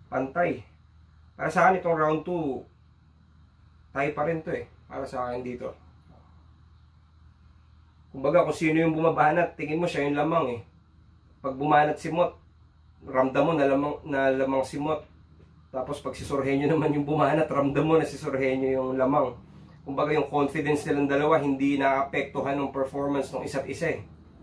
pantay. Para sa akin itong round 2, tayo pa rin to eh. Para sa akin dito. Kumbaga kung sino yung bumabanat, tingin mo siya yung lamang eh. Pag bumanat si Mot, ramdam mo na lamang si Mot. Tapos pag si Sorhenyo naman yung bumanat, ramdam mo na si Sorhenyo yung lamang. Kumbaga yung confidence nilang dalawa hindi naapektuhan ng performance ng isa't isa eh.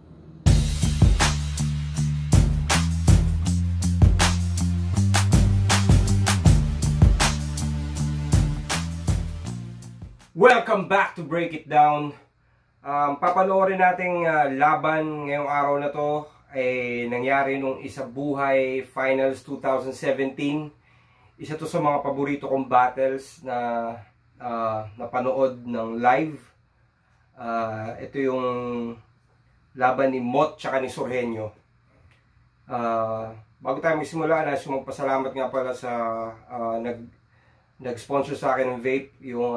Welcome back to Break It Down. Papanoorin nating laban ngayong araw na to ay nangyari nung Isa Buhay Finals 2017. Isa to sa mga paborito kong battles na napanood ng live. Ito yung laban ni Mot tsaka ni Sorhenyo. Bago tayo magsimula, nais ko magpasalamat nga pala sa nag-sponsor sa akin ng vape, yung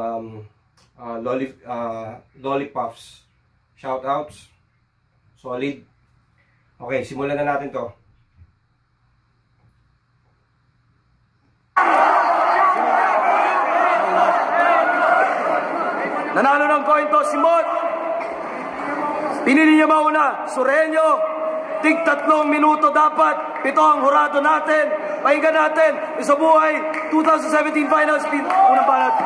Lollipops. Shoutouts. Solid. Okay, simulan na natin to. Nanalo ng coin toss si Mot. Pinili niya mauna, Sorhenyo. Tig 3 minuto dapat. 7 ang hurado natin. Pakinggan natin. Isa Buhay 2017 Finals. Unang banat.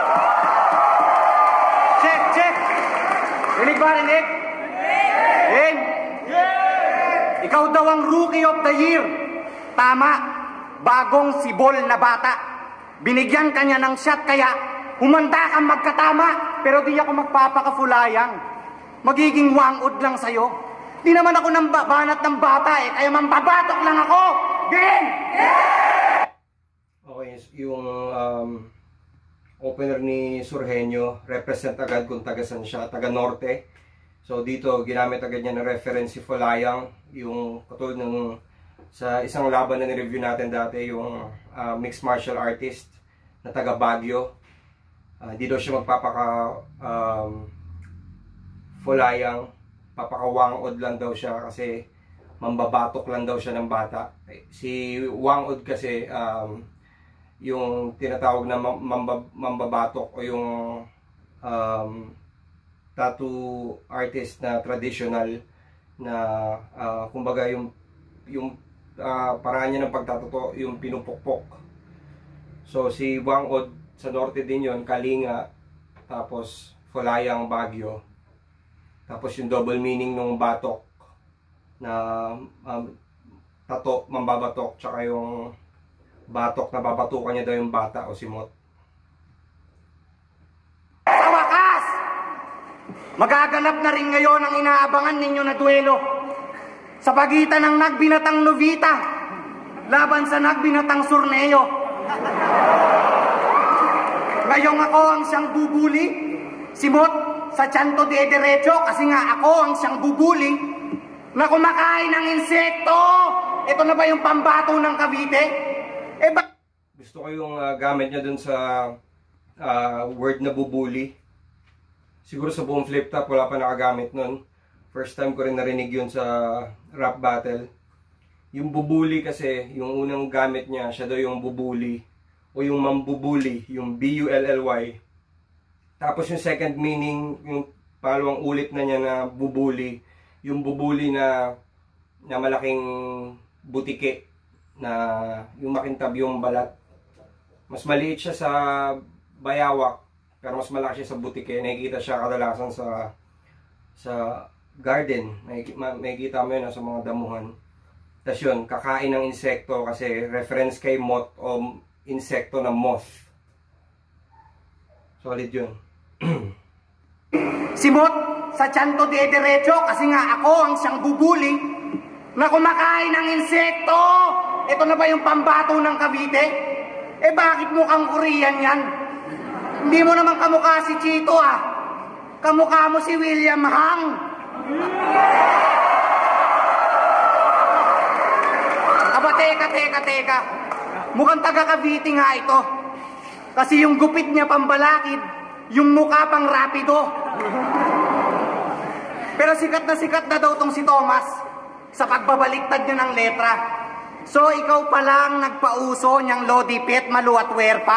Check. Rinig ba, rinig? In. Ikaw daw ang Rookie of the Year. Tama. Bagong sibol na bata. Binigyan kanya ng shot kaya humanda kang magkatama. Pero di ako magpapakafulayang. Magiging wangod lang sa'yo. Di naman ako nang banat ng bata eh. Kaya mambabatok lang ako. Game! Okay, yung opener ni Sorhenyo, represent agad kung tagasan siya, taga Norte. So dito, ginamit agad niya ng reference si Folayang, yung katulad ng sa isang laban na ni-review natin dati, yung mixed martial artist na taga Baguio. Di daw siya magpapaka Folayang, papakawangod lang daw siya kasi mambabatok lang daw siya ng bata. Si Wangod kasi yung tinatawag na mambabatok o yung tattoo artist na traditional na kumbaga yung paraan niya ng pagtatato yung pinupukpok. So si Wangod sa norte din yon, Kalinga, tapos Folayang, Baguio. Tapos yung double meaning ng batok na tato, mambabatok, tsaka yung batok na babatukan niya daw yung bata o si Mot. Sa wakas! Magaganap na rin ngayon ang inaabangan ninyo na duelo sa pagitan ng nagbinatang Novita laban sa nagbinatang Sorhenyo. Ngayong ako ang siyang bubuli, si Mot sa tiyanto de derecho kasi nga ako ang siyang bubuli na kumakain ng insekto. Ito na ba yung pambato ng Cavite? Gusto ko yung gamit niya dun sa word na bubuli. Siguro sa buong flip top wala pa nakagamit nun. First time ko rin narinig yun sa rap battle. Yung bubuli kasi, yung unang gamit niya, siya daw yung bubuli o yung mambubuli, yung B-U-L-L-Y. Tapos yung second meaning, yung pangalawang ulit na niya na bubuli, yung bubuli na malaking butike, na yung makintab yung balat. Mas maliit siya sa bayawak, pero mas malaki siya sa butike. Nakikita siya kadalasan sa garden. Makikita mo yun sa mga damuhan. Tapos yun, kakain ng insekto kasi reference kay moth o insekto na moth. Solid yun. Si Mot sa tiyanto de derecho kasi nga ako ang siyang bubuli na kumakain ng insekto. Ito na ba yung pambato ng Cavite? Bakit mukhang Korean yan? Hindi mo naman kamukha si Chito ah. Kamukha mo si William Hang. Teka. Mukhang taga Cavite nga ito. Kasi yung gupit niya pambalakid, yung mukha pang rapido. Pero sikat na daw tong si Thomas sa pagbabaliktad niya ng letra. So ikaw pa lang nagpauso niyang Lodi Pet maluwatwer pa.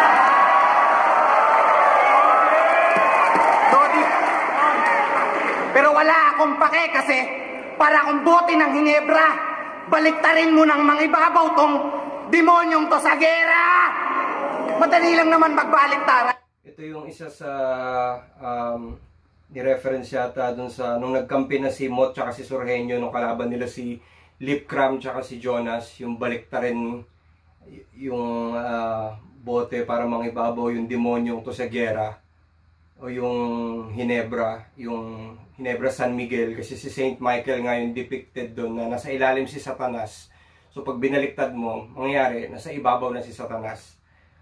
Lodi. Pero wala akong pake kasi para akong bote ng Hinebra. Baliktarin mo ng mangibabaw tong demonyong to sa gera. Madali lang naman magbaliktaran. Ito yung isa sa ni-reference yata dun sa nung nagkampi na si Mot tsaka si Surhenyo nung kalaban nila si Lipcram tsaka si Jonas, yung baliktarin yung bote para mangibabaw yung demonyong to sa gera o yung Hinebra San Miguel, kasi si Saint Michael nga yung depicted doon na nasa ilalim si Satanas. So pag binaliktad mo, mangyayari nasa ibabaw na si Satanas.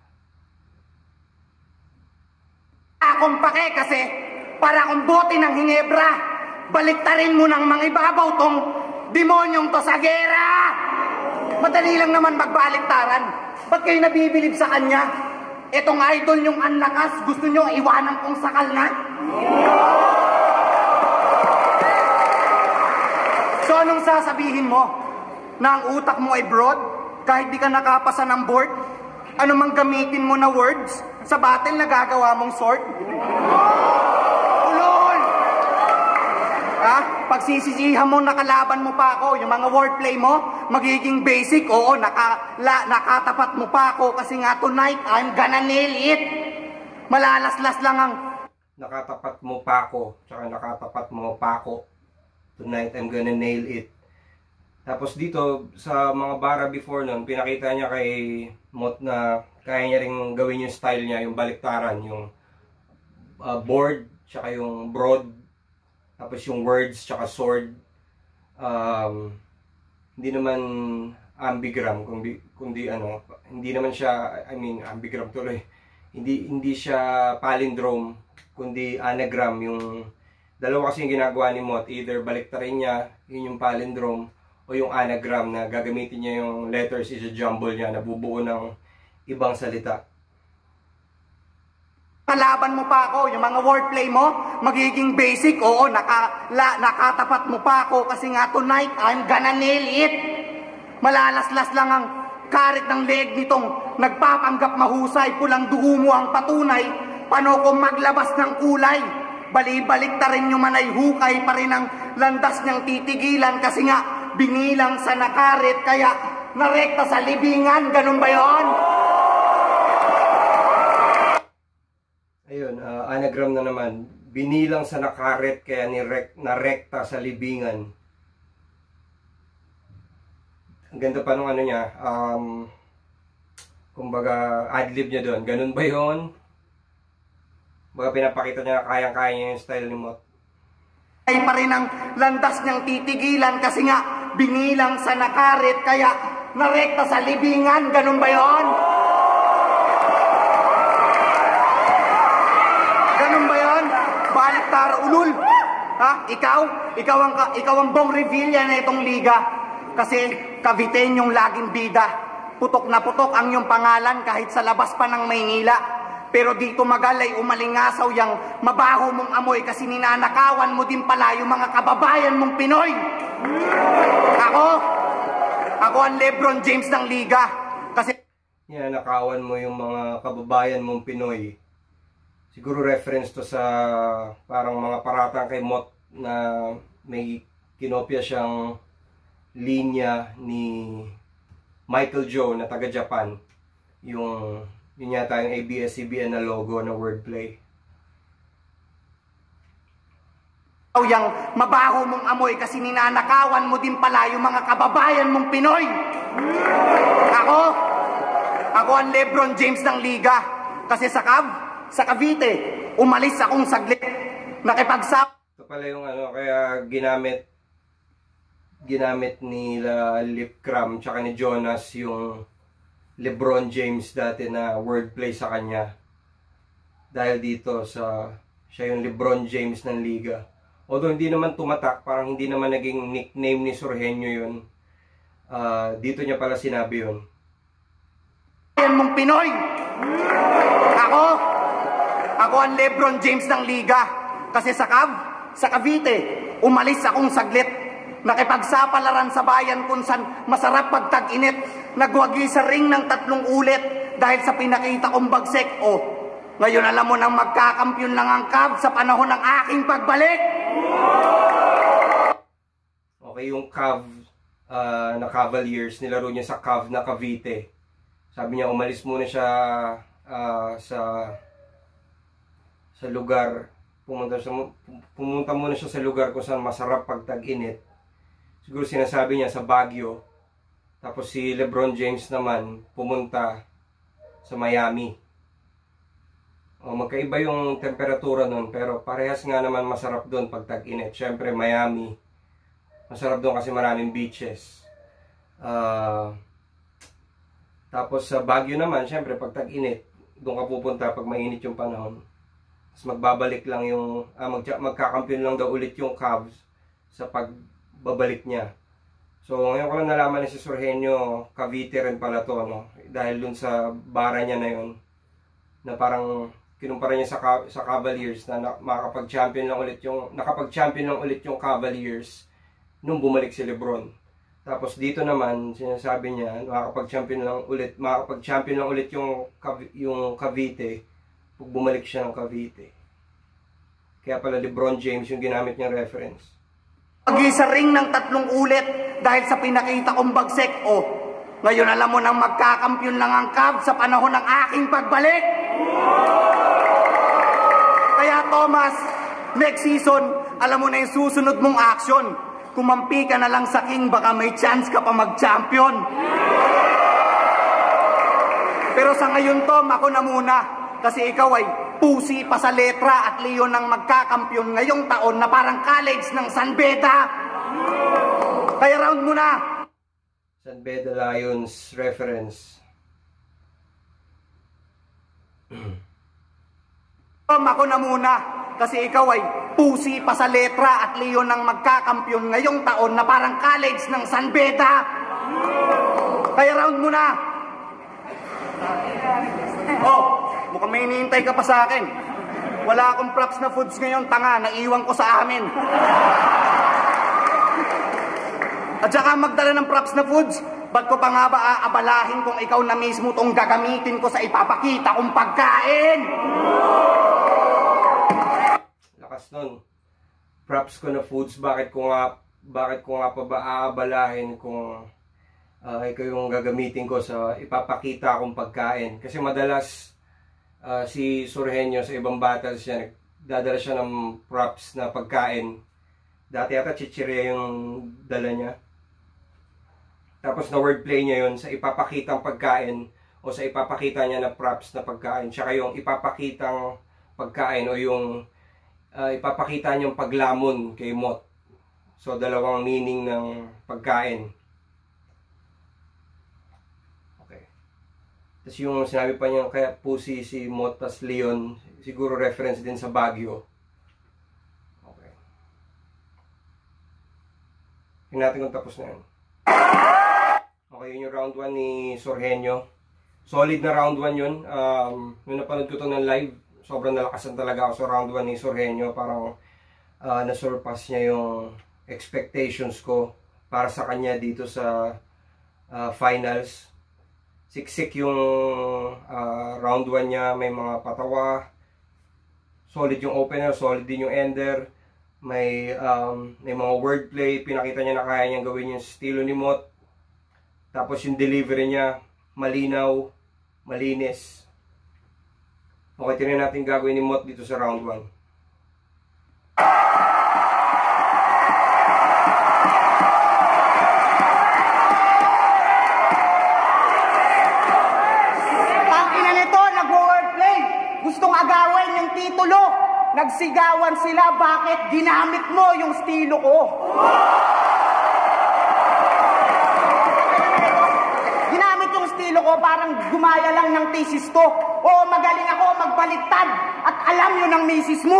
Akong pake kasi para akong bote ng Hinebra. Baliktarin mo ng mangibabaw tong demonyong to sa gera. Madali lang naman magbaliktaran. Ba't kayo nabibilib sa kanya? Etong idol yung anlakas, gusto nyo iwanan kong sakal na? So anong sasabihin mo? Na ang utak mo ay broad? Kahit di ka nakapasa ng board? Ano mang gamitin mo na words? Sa battle nagagawa mong sword? Ulol! Ha? Pagsisisihan mo, nakalaban mo pa ako. Yung mga wordplay mo, magiging basic. Oo, nakatapat mo pa ako kasi nga tonight, I'm gonna nail it. Malalaslas lang ang... Nakatapat mo pa ako, tsaka nakatapat mo pa ako. Tonight, I'm gonna nail it. Tapos dito, sa mga bara before nun, pinakita niya kay Mot na kaya niya rin gawin yung style niya, yung baliktaran, yung board, tsaka yung broad, tapos yung words, tsaka sword. Hindi naman ambigram, kundi ano, hindi naman siya, ambigram tuloy. Hindi siya palindrome, kundi anagram. Yung dalawa kasi yung ginagawa ni Mot, either baliktarin niya, yun yung palindrome, o yung anagram na gagamitin niya yung letters, i-jumble niya, nabubuo ng ibang salita. Kalaban mo pa ako, yung mga wordplay mo, magiging basic. Oo, nakatapat mo pa ako kasi nga tonight, I'm gonna nail it. Malalaslas lang ang karit ng leg nitong nagpapanggap mahusay, pulang dugo mo ang patunay, paano kung maglabas ng kulay? Balibalik ta rin yung manay hukay pa rin ang landas niyang titigilan kasi nga binilang sa nakarit kaya narekta sa libingan. Ganun ba yun? Ayun, anagram na naman. Binilang sa nakarit kaya narekta sa libingan. Ang ganda pa nung ano niya. Kumbaga, adlib niya doon. Ganun ba yun? Baga pinapakita niya na kayang-kaya niya yung style ni Mot. Ay pa rin ang landas niyang titigilan kasi nga binilang sa nakarit kaya narekta sa libingan. Ganun ba yun? Ganun ba yun? Baliktar ulul. Ha? Ikaw ang Bong Revilla na itong liga. Kasi Caviteñ yung laging bida. Putok na putok ang iyong pangalan kahit sa labas pa ng Maynila. Pero dito magalay umalingasaw yang mabaho mong amoy kasi ninanakawan mo din pala yung mga kababayan mong Pinoy. Ako ang Lebron James ng liga. Kasi ninanakawan mo yung mga kababayan mong Pinoy. Siguro reference to sa parang mga paratang kay Mot na may kinopya siyang linya ni Michael Joe na taga Japan. Yun yata yung ABS-CBN na logo na wordplay. Yang mabaho mong amoy kasi ninanakawan mo din pala yung mga kababayan mong Pinoy. Ako ang Lebron James ng liga. Kasi sa Cavite, umalis akong saglit. Nakipagsap. Ito pala yung ano, kaya ginamit nila Lipcram tsaka ni Jonas yung LeBron James dati na wordplay sa kanya. Dahil dito siya yung LeBron James ng liga. Although hindi naman tumatak, parang hindi naman naging nickname ni Surhenyo yun. Dito niya pala sinabi yun. Yan mong Pinoy. Ako ang Lebron James ng liga. Kasi sa Cavite, umalis akong saglit. Nakipagsapalaran sa bayan kung saan masarap pagtag-init. Nagwagi sa ring ng 3 ulit dahil sa pinakita kong bagsik. O, ngayon alam mo nang magkakampyon lang ang Cavs sa panahon ng aking pagbalik. Okay, yung Cavs na Cavaliers, nilaro niya sa Cavs na Cavite. Sabi niya umalis muna siya sa lugar. Pumunta muna siya sa lugar kung saan masarap pag tag-init. Siguro sinasabi niya sa Baguio. Tapos si LeBron James naman pumunta sa Miami. Magkaiba yung temperatura nun, pero parehas nga naman masarap doon pag tag-init. Syempre Miami, masarap doon kasi maraming beaches. Tapos sa Baguio naman, syempre pag tag-init, doon ka pupunta pag mainit yung panahon. Tapos magbabalik lang yung, magkakampiyon lang daw ulit yung Cavs sa pagbabalik niya. So ngayon ko lang nalaman ni si Sorgenio, Cavite rin pala to, no? Dahil dun sa bara niya na yun, na parang kinumpara niya sa Cavaliers na nakapag-champion lang ulit yung Cavaliers nung bumalik si LeBron. Tapos dito naman sinasabi niya makakapag-champion lang ulit yung Cavite pag bumalik siya ng Cavite. Kaya pala LeBron James yung ginamit niyang reference. Nagwagi sa ring ng 3 ulit dahil sa pinakita kong bagsik. O, ngayon alam mo nang magkakampyon lang ang Cavs sa panahon ng aking pagbalik. Kaya Thomas, next season, alam mo na yung susunod mong action. Kumampi ka na lang sa King, baka may chance ka pa mag-champion. Pero sa ngayon, Tom, ako na muna. Kasi ikaw ay pusi pa sa letra at Leon ang magkakampyon ngayong taon na parang college ng San Beda. Kaya round mo na. San Beda Lions reference. Tom, ako na muna. Kasi ikaw ay pusi pa sa letra at Leon ang magkakampyon ngayong taon na parang college ng San Beda. Kaya round mo na. Oh, mukhang may hinihintay ka pa sa akin. Wala akong props na foods ngayon, tanga. Naiwan ko sa amin. At saka magdala ng props na foods. Ba't ko pa nga ba aabalahin kung ikaw na mismo tong gagamitin ko sa ipapakita kong pagkain? Lakas nun. Props ko na foods, bakit ko nga pa ba aabalahin kung ikaw yung gagamitin ko sa ipapakita akong pagkain. Kasi madalas si Sorgenio sa ibang battles siya, nagdadala siya ng props na pagkain. Dati ata chichirya yung dala niya. Tapos na wordplay niya yun sa ipapakitang pagkain o sa ipapakita niya na props na pagkain. Tsaka yung ipapakitang pagkain o yung ipapakita niyang paglamon kay Mot. So dalawang meaning ng pagkain. Tapos yung sinabi pa niya, kaya pusi si Mot tas Leon, siguro reference din sa Baguio. Okay. Tingnan natin kung tapos na yun. Okay, yun yung round 1 ni Sorgenio. Solid na round 1 yun. Nung napanood ko ito ng live, sobrang nalakasan talaga ako sa round 1 ni Sorgenio. Parang nasurpass niya yung expectations ko para sa kanya dito sa finals. Siksik yung round 1 niya, may mga patawa, solid yung opener, solid din yung ender, may mga wordplay, pinakita niya na kaya niyang gawin yung estilo ni Mot. Tapos yung delivery niya, malinaw, malinis. Okay, tingnan natin gagawin ni Mot dito sa round 1. Nagsigawan sila, bakit ginamit mo yung estilo ko? Ginamit yung estilo ko, parang gumaya lang ng thesis ko. O magaling ako magbaliktad at alam yun ng misis mo.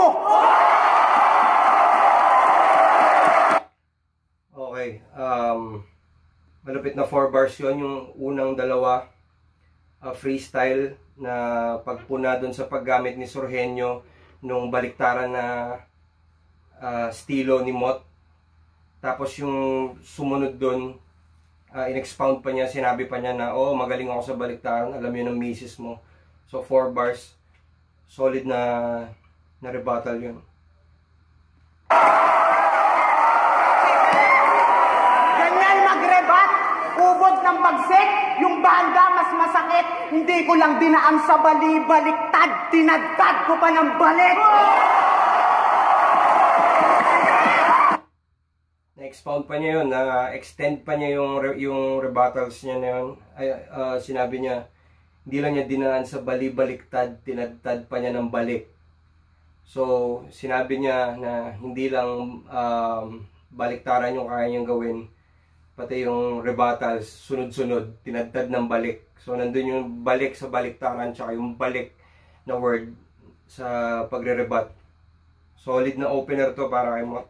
Okay, malupit na 4 bars yun, yung unang dalawa freestyle na pagpuna dun sa paggamit ni Sorgenio nung baliktaran na estilo ni Mot. Tapos yung sumunod doon, in-expound pa niya, sinabi pa niya na, oh, magaling ako sa baliktaran, alam yun ng misis mo. So 4 bars, solid na rebuttal yun. Ganyan mag-rebat, ubod ng bagsik, yung banda mas masakit, hindi ko lang dinaan sa bali-baliktad, tinadtad ko pa ng balik. Na-expound pa niya yun, na-extend pa niya yung rebuttals niya na yun. Sinabi niya, hindi lang niya dinaan sa bali-baliktad, tinadtad pa niya ng balik. So, sinabi niya na hindi lang baliktaran yung kaya niyang gawin, pati yung rebuttals, sunod-sunod, tinadtad ng balik. So, nandun yung balik sa baliktaran, tsaka yung balik na word sa pagre-rebut. Solid na opener to para kay Mot.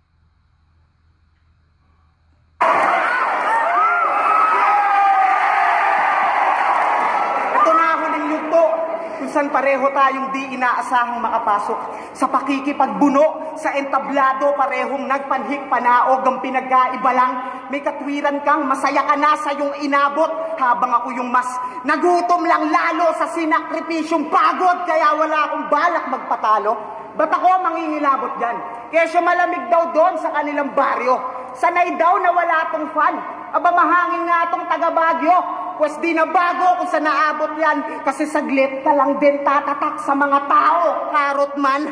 San pareho tayong di inaasahang makapasok. Sa pakikipagbuno, sa entablado, parehong nagpanhik panaog ang pinagkaiba lang. May katwiran kang masaya ka na sa iyong inabot, habang ako yung mas nagutom lang lalo sa sinakripisyong pagod, kaya wala akong balak magpatalo. Ba't ako mangingilabot dyan? Kesyo malamig daw doon sa kanilang baryo. Sanay daw na wala tong fan. Aba mahangin nga tong taga Baguio. Pwes di na bago kung saan naabot yan. Kasi saglit ka lang din tatatak sa mga tao, karot man.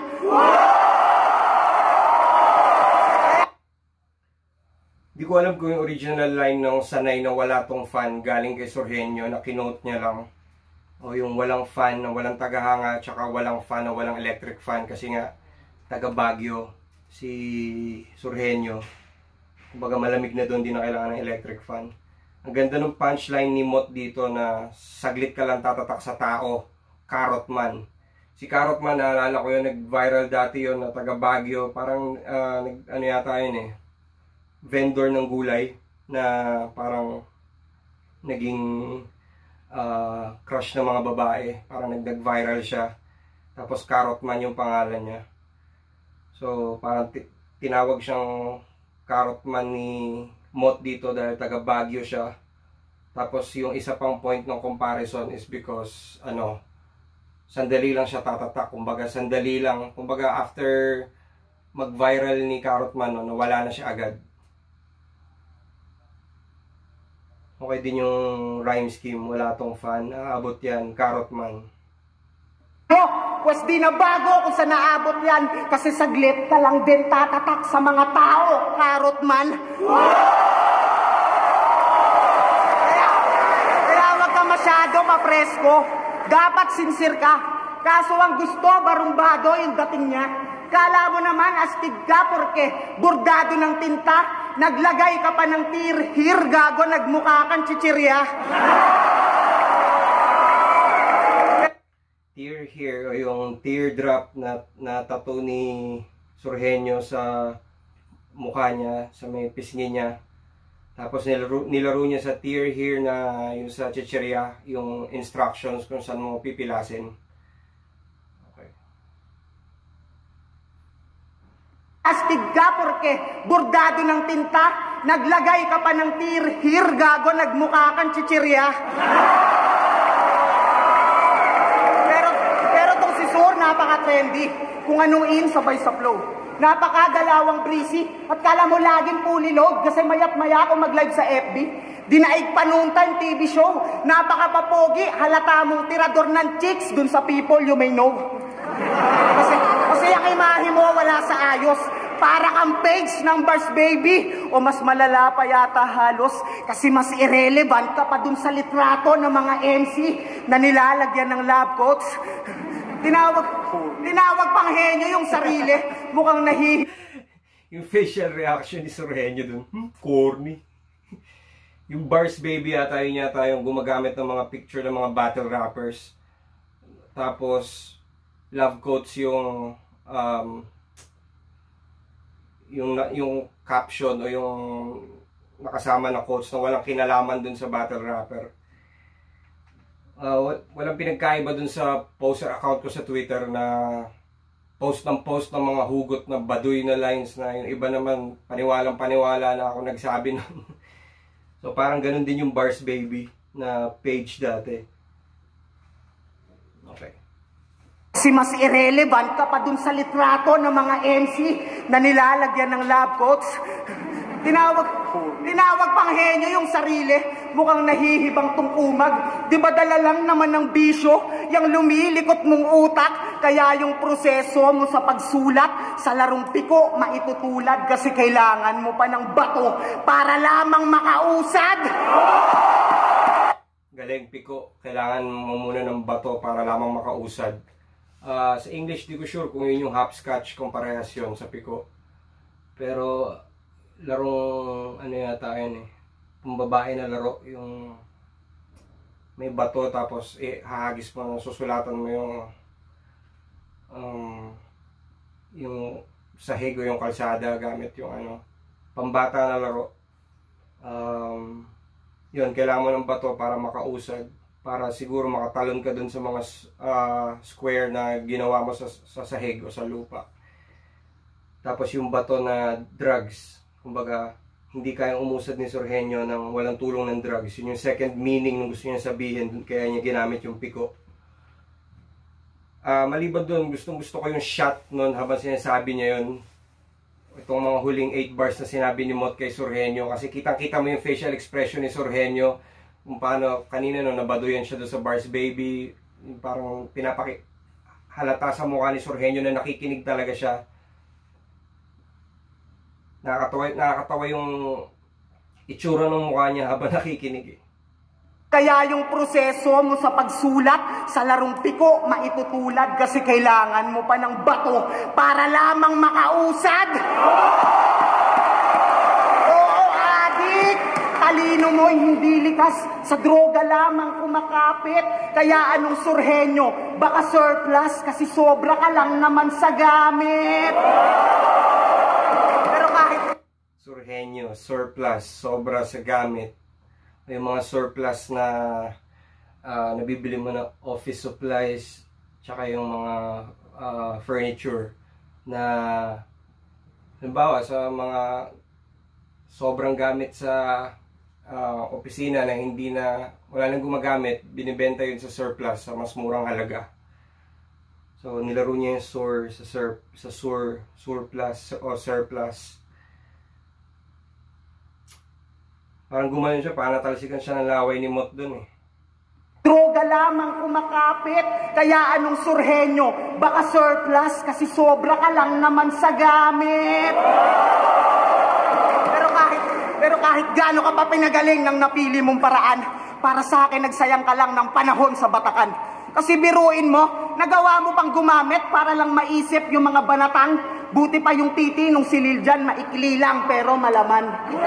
Di ko alam kung yung original line ng sanay na wala tong fan galing kay Surgenio na kinote niya lang. O yung walang fan na walang tagahanga, tsaka walang fan na walang electric fan. Kasi nga, taga Baguio si Surgenio. Kumbaga malamig na doon, di na kailangan ng electric fan. Ang ganda ng punchline ni Mot dito na saglit ka lang tatatak sa tao, Karot Man. Si Karot Man, naalala ko yun, nag-viral dati yun na taga Baguio. Parang, ano yata yun eh, vendor ng gulay na parang naging crush ng mga babae. Parang nag-viral siya. Tapos Karot Man yung pangalan niya. So, parang tinawag siyang Karot Man ni Mot dito dahil taga Baguio siya. Tapos yung isa pang point ng comparison is because sandali lang siya tatatak. Kumbaga sandali lang. Kumbaga after mag-viral ni Karot Man, nawala na siya agad. Okay din yung rhyme scheme. Wala tong fan. Aabot yan. Karot Man. Pwes di na bago kung saan naabot yan. Kasi saglit ka lang din tatatak sa mga tao, Karot Man. Kaya wag ka masyado mapresko. Dapat sincere ka. Kaso ang gusto, barumbado yung dating niya. Kala mo naman astig ka porque bordado ng tinta. Naglagay ka pa ng tirhir, gago, nagmukha kang chichirya. Tear here, o yung teardrop na tattoo ni Surgenio sa mukha niya, sa may pisngi niya. Tapos nilaro niya sa tear here na yung sa chichirya, yung instructions kung saan mo pipilasin. Okay. Astig ka porque bordado ng tinta. Naglagay ka pa ng tirhir, gago, nagmukha kang chichirya. Napaka-trendy. Kung anong in, sabay sa flow. Napaka-galawang breezy. At kala mo laging fully load kasi mayat-maya ako mag-live sa FB. Dinaig panuntan TV show. Napaka-papogi. Halata mong tirador ng chicks dun sa people you may know. Kasi ang imahe mo wala sa ayos. Para kang page numbers, baby. O mas malala pa yata halos. Kasi mas irrelevant ka pa dun sa litrato ng mga MC na nilalagyan ng lab coats. Tinawag pang henyo yung sarili. Mukhang Yung facial reaction ni Surgenio dun, corny. Yung bars baby yata yung gumagamit ng mga picture ng mga battle rappers. Tapos, love quotes yung caption o yung nakasama na quotes na walang kinalaman dun sa battle rapper. Walang pinagkaiba dun sa poster account ko sa Twitter na post ng mga hugot na baduy na lines na yung iba naman paniwalang-paniwala na ako nagsabi nun. So parang ganun din yung Bars Baby na page dati. Okay. Kasi mas irrelevant ka pa dun sa litrato ng mga MC na nilalagyan ng lab coats. Tinawag pang henyo yung sarili, mukhang nahihibang tong umag. Di ba dala lang naman ng bisyo, yung lumilikot mong utak, kaya yung proseso mo sa pagsulat sa larong piko maitutulad kasi kailangan mo pa ng bato para lamang makausad. Galing, Piko. Kailangan mo muna ng bato para lamang makausad. Sa English, di ko sure kung yun yung hopscotch kung parehas yun sa Piko. Pero larong ano yata yun eh, pambabae na laro, yung may bato tapos hahagis mo, susulatan mo yung sahig o yung kalsada gamit yung ano, pambata na laro. Yun, kailangan mo ng bato para makausad, para siguro makatalon ka dun sa mga square na ginawa mo sa sahig o sa lupa. Tapos yung bato na drugs, kumbaga, hindi kayang umusad ni Sorhenyo nang walang tulong ng drugs. Yun yung second meaning ng gusto niya sabihin, kaya niya ginamit yung Piko. Maliban doon, gustong-gusto ko yung shot noon habang sinasabi niya yun. Itong mga huling 8 bars na sinabi ni Mot kay Sorhenyo. Kasi kitang-kita mo yung facial expression ni Sorhenyo. Kung paano, kanina no, nabaduyan siya doon sa Bars Baby. Parang halata sa mukha ni Sorhenyo na nakikinig talaga siya. Nakakatawa yung itsura ng mukha niya habang nakikinig eh. Kaya yung proseso mo sa pagsulat sa larong piko maitutulad kasi kailangan mo pa ng bato para lamang makausad. Oo, adik! Talino mo hindi likas, sa droga lamang kumakapit. Kaya anong Sorhenyo? Baka surplus kasi sobra ka lang naman sa gamit. Sorhenyo, surplus, sobra sa gamit. Yung mga surplus na nabibili mo na office supplies, tsaka yung mga furniture na halimbawa sa mga sobrang gamit sa opisina na wala nang gumagamit, binibenta yun sa surplus sa mas murang halaga. So nilaro niya yung surplus o surplus. Parang gumayon siya, panatalsikan siya ng laway ni Mot dun eh. Droga lamang kumakapit, kaya anong Sorhenyo? Baka surplus kasi sobra ka lang naman sa gamit. Pero kahit gaano ka pa pinagaling ng napili mong paraan, para sa akin nagsayang ka lang ng panahon sa Batakan. Kasi biruin mo, nagawa mo pang gumamit para lang maisip yung mga banatang. Buti pa yung titi nung silil dyan, maikli lang pero malaman.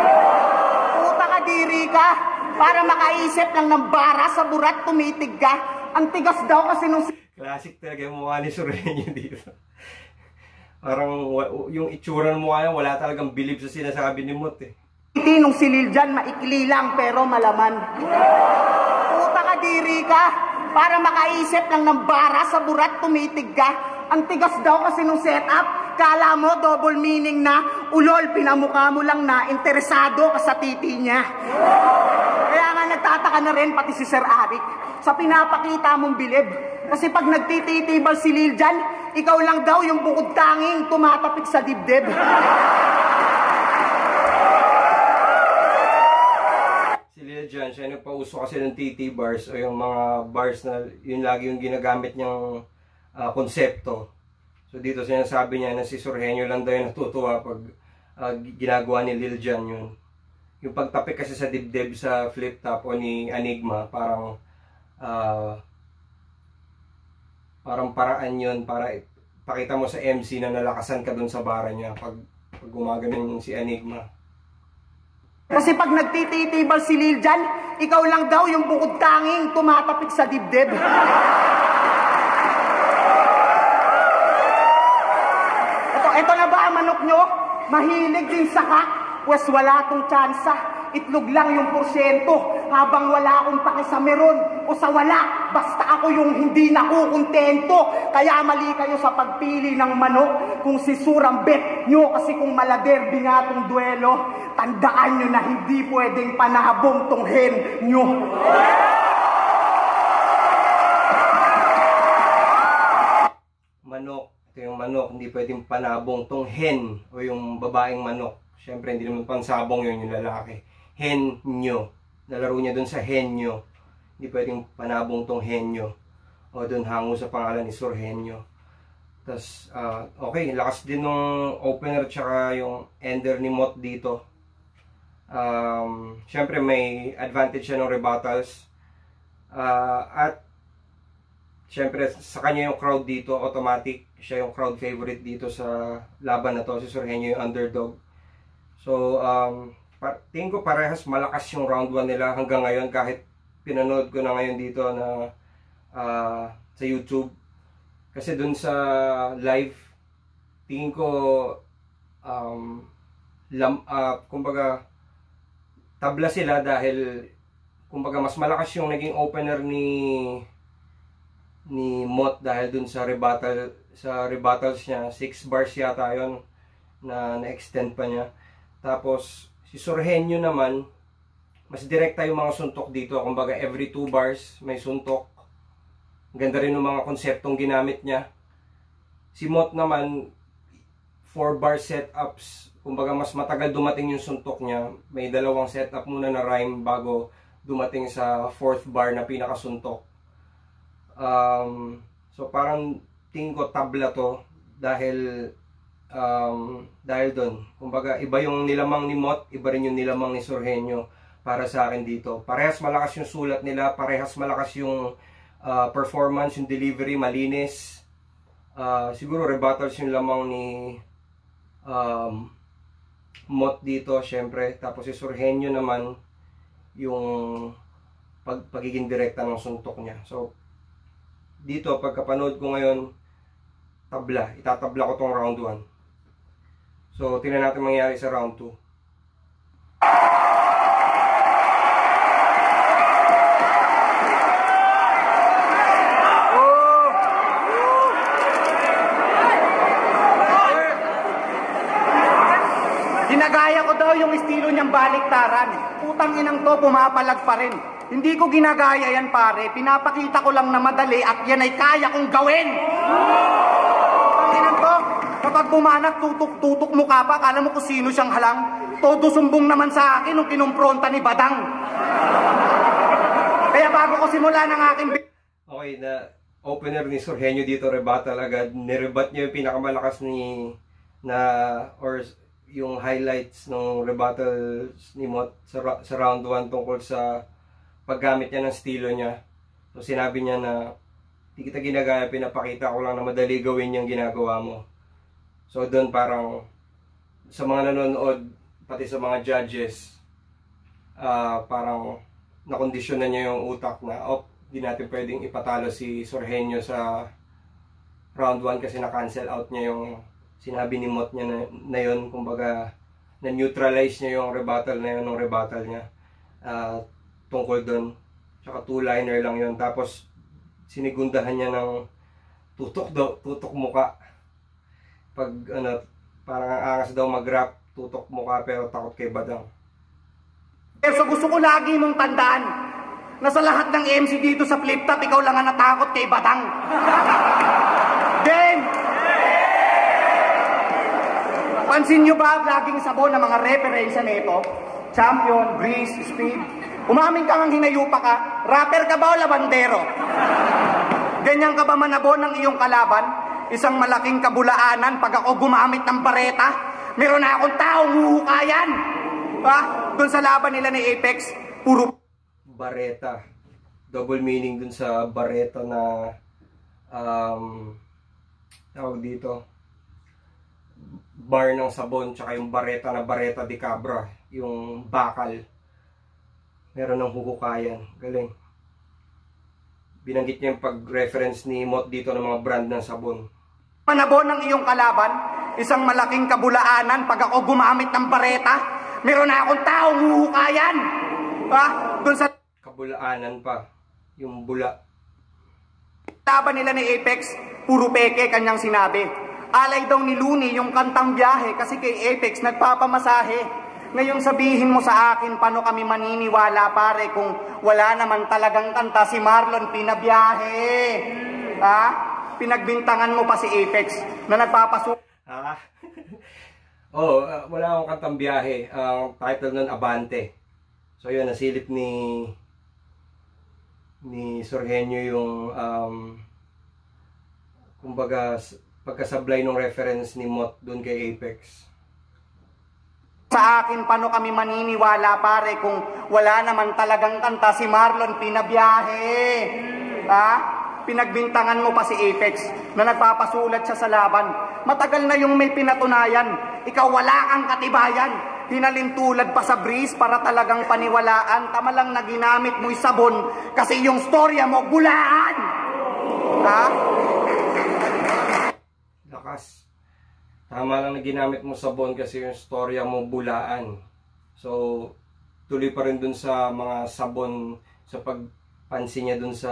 Diri ka, para makaisip lang ng bara sa burat, tumitig ka. Ang tigas daw kasi nung... Classic talaga yung mukha ni Sorhenyo dito. Parang yung itsura ng mukha niya, wala talagang believe sa sinasabi ni Mot eh. Nung silil dyan, maikli lang pero malaman. Puta ka, diri ka, para makaisip lang ng bara sa burat, tumitig ka. Ang tigas daw kasi nung setup. Kala mo, double meaning na, ulol, pinamukha mo lang na, interesado ka sa titi niya. Kaya nga nagtataka na rin pati si Sir Arik sa pinapakita mong bilib. Kasi pag nagtititibal si Lil dyan, ikaw lang daw yung bukod tanging tumatapik sa dibdib. Si Lil dyan, siya nagpauso kasi ng TT bars o yung mga bars na yun lagi yung ginagamit niyang konsepto. So dito sinasabi niya na si Sorhenyo lang daw yung natutuwa pag ginagawa ni Lil Jon yun. Yung pagtapik kasi sa dibdib sa flip top o ni Enigma, parang paraan yun para pakita mo sa MC na nalakasan ka dun sa bara niya pag gumaganon si Enigma. Kasi pag nagtititibal si Lil Jon, ikaw lang daw yung bukod tanging tumatapik sa dibdib. Ito na ba ang manok nyo? Mahilig din sa kak? Pwes wala tong tsansa. itlog lang yung porsyento. Habang wala akong pake sa meron o sa wala, basta ako yung hindi nakukontento. Kaya mali kayo sa pagpili ng manok. Kung si Surang bet nyo, kasi kung maladerbi nga tong duelo, tandaan nyo na hindi pwedeng panabong tong hen nyo. Manok, ito yung manok, hindi pwedeng panabong tong hen o yung babaeng manok. Siyempre, hindi naman pansabong yun yung lalaki. Hen nyo. Nalaro niya dun sa hen nyo. Hindi pwedeng panabong tong hen nyo. O dun hango sa pangalan ni Sir Henyo. Tapos, okay, lakas din nung opener tsaka yung ender ni Mott dito. Siyempre, may advantage siya ng rebuttals. At siyempre, sa kanya yung crowd dito, automatic. Siya yung crowd favorite dito sa laban na to. Si Sir Henyo yung underdog. So, tingin ko parehas malakas yung round 1 nila hanggang ngayon. Kahit pinanood ko na ngayon dito na sa YouTube. Kasi dun sa live, tingin ko, kumbaga, tabla sila dahil, kumbaga, mas malakas yung naging opener ni Mott dahil dun sa rebuttals niya. 6 bars yata yun na-extend pa niya. Tapos, si Sir Henyo naman, mas direkta yung mga suntok dito. Kumbaga, every 2 bars may suntok. Ganda rin yung mga konseptong ginamit niya. Si Mott naman, 4 bar setups. Kumbaga, mas matagal dumating yung suntok niya. May 2 setup muna na rhyme bago dumating sa 4th bar na pinakasuntok. So, parang tingin ko tabla to dahil doon. Kumbaga, iba yung nilamang ni Mott, iba rin yung nilamang ni Sir Henyo para sa akin dito. Parehas malakas yung sulat nila, parehas malakas yung performance, yung delivery, malinis. Siguro rebuttals yung lamang ni Mott dito, syempre. Tapos si Sir Henyo naman, yung pagiging direkta ng suntok niya. So, dito, pagkapanood ko ngayon, itatabla ko tong round 1. So, tingnan natin mangyayari sa round 2. Ginagaya ko daw yung estilo niyang baliktaran. Putang inang to, pumapalag pa rin. Hindi ko ginagaya yan, pare. Pinapakita ko lang na madali at yan ay kaya kong gawin. Putang inang to, kapag bumanat, tutok-tutok mukha pa, akala mo kung sino siyang halang. Todo sumbong naman sa akin nung kinumpronta ni Badang. Kaya bago ko simula ng aking... Okay, na opener ni Sir Henyo dito, rebuttal agad. Nirebat niya yung pinakamalakas or yung highlights ng rebuttal ni Mott sa round 1 tungkol sa paggamit niya ng estilo niya. So, sinabi niya na di kita ginagaya, pinapakita ko lang na madali gawin yung ginagawa mo. So, doon parang sa mga nanonood, pati sa mga judges, parang nakondisyon na niya yung utak na, di natin pwedeng ipatalo si Sir Henyo sa round 1 kasi na-cancel out niya yung sinabi ni Mott niya na yun. Kumbaga, na-neutralize niya yung rebuttal na yun, ng rebuttal niya. Tungkol doon. Tsaka 2-liner lang yun. Tapos, sinigundahan niya ng tutok muka. Pag, parang ang angas daw mag-rap, tutok muka pero takot kay Badang. So gusto ko lagi mong tandaan na sa lahat ng MC dito sa Flip Top, ikaw lang ang natakot kay Badang. Then, pansin nyo ba laging sabon ng mga referensya nito? Champion, Grease, Speed. Umamin ka ngang hinayupa ka, rapper ka ba o labandero? Ganyan ka ba manabon ng iyong kalaban? Isang malaking kabulaanan pag ako gumamit ng bareta? Meron na akong taong huhukayan. Doon sa laban nila ni Apex, puro bareta. Double meaning dun sa bareta na tawag dito, bar ng sabon, tsaka yung bareta na bareta de cabra, yung bakal. Meron ng huhukayan. Galing. Binanggit niya yung pag-reference ni Mott dito ng mga brand ng sabon. Manabon ng iyong kalaban, isang malaking kabulaanan pag ako gumamit ng bareta. Meron na akong taong huhukayan. Ha? Doon sa Kabulaanan pa. Yung bula. laban nila ni Apex, puro peke kanyang sinabi. Alay daw ni Looney yung kantang Biyahe kasi kay Apex nagpapamasahe. Ngayon sabihin mo sa akin, paano kami maniniwala pare kung wala naman talagang kanta si Marlon Pinabiyahe? Ha? Pinagbintangan mo pa si Apex na nagpapasu... Ah? Wala akong kantang Biyahe. Ang title nun, Abante. So yun, nasilip ni Sorhenyo yung kumbaga pagkasablay ng reference ni Mot doon kay Apex. Sa akin, paano kami maniniwala pare kung wala naman talagang kanta si Marlon Pinabiyahe? Ha? Pinagbintangan mo pa si Apex na nagpapasulat siya sa laban. Matagal na yung may pinatunayan. Ikaw wala kang katibayan. Hinalintulad pa sa breeze para talagang paniwalaan. Tama lang na ginamit mo'y sabon kasi yung storya mo bulaan. Ha? Lakas. Tama lang na ginamit mo sabon kasi yung storya mo bulaan. So, tuloy pa rin dun sa mga sabon, sa pagpansin niya dun sa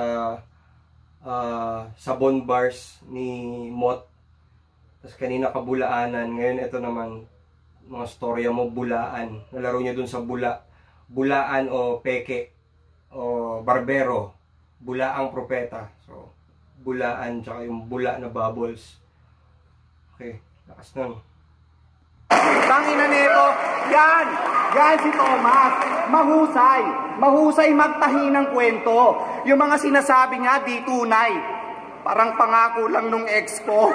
sabon bars ni Mot. Tapos kanina kabulaanan, ngayon ito naman, mga storya mo bulaan. Nalaro niya dun sa bulaan o peke o barbero. Bulaang propeta. So, bulaan tsaka yung bula na bubbles. Okay. Lakas nun. Tangina nito, yan si Thomas, mahusay magtahi ng kwento. Yung mga sinasabi niya, di tunay. Parang pangako lang nung ex ko.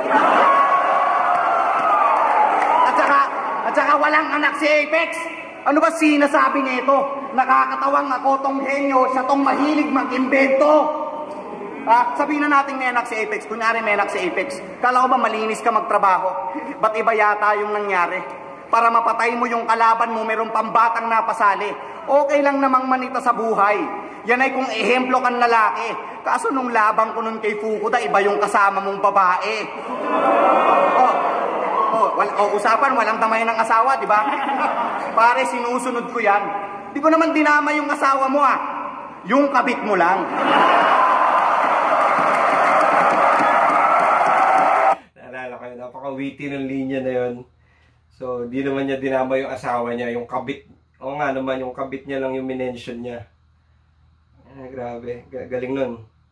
At saka walang anak si Apex. Ano ba sinasabi nito? Nakakatawang ako tong henyo, siya tong mahilig mag-imbento. Sabihin na natin may anak si Apex. Kunyari may anak si Apex. Kala ko ba malinis ka magtrabaho? Ba't iba yata yung nangyari? Para mapatay mo yung kalaban mo, mayroong pambatang napasali. Okay lang namang manita sa buhay. Yan ay kung ehemplo kang lalaki. Kaso nung labang ko nun kay Fukuda, iba yung kasama mong babae. Usapan, walang damay ng asawa, di ba? Pare, sinusunod ko yan. Di ko naman dinama yung asawa mo Yung kabit mo lang. Napaka-witty ng linya na yon. So, di naman niya dinama yung asawa niya, yung kabit. Oo nga naman, yung kabit niya lang yung minention niya. Grabe, galing nun.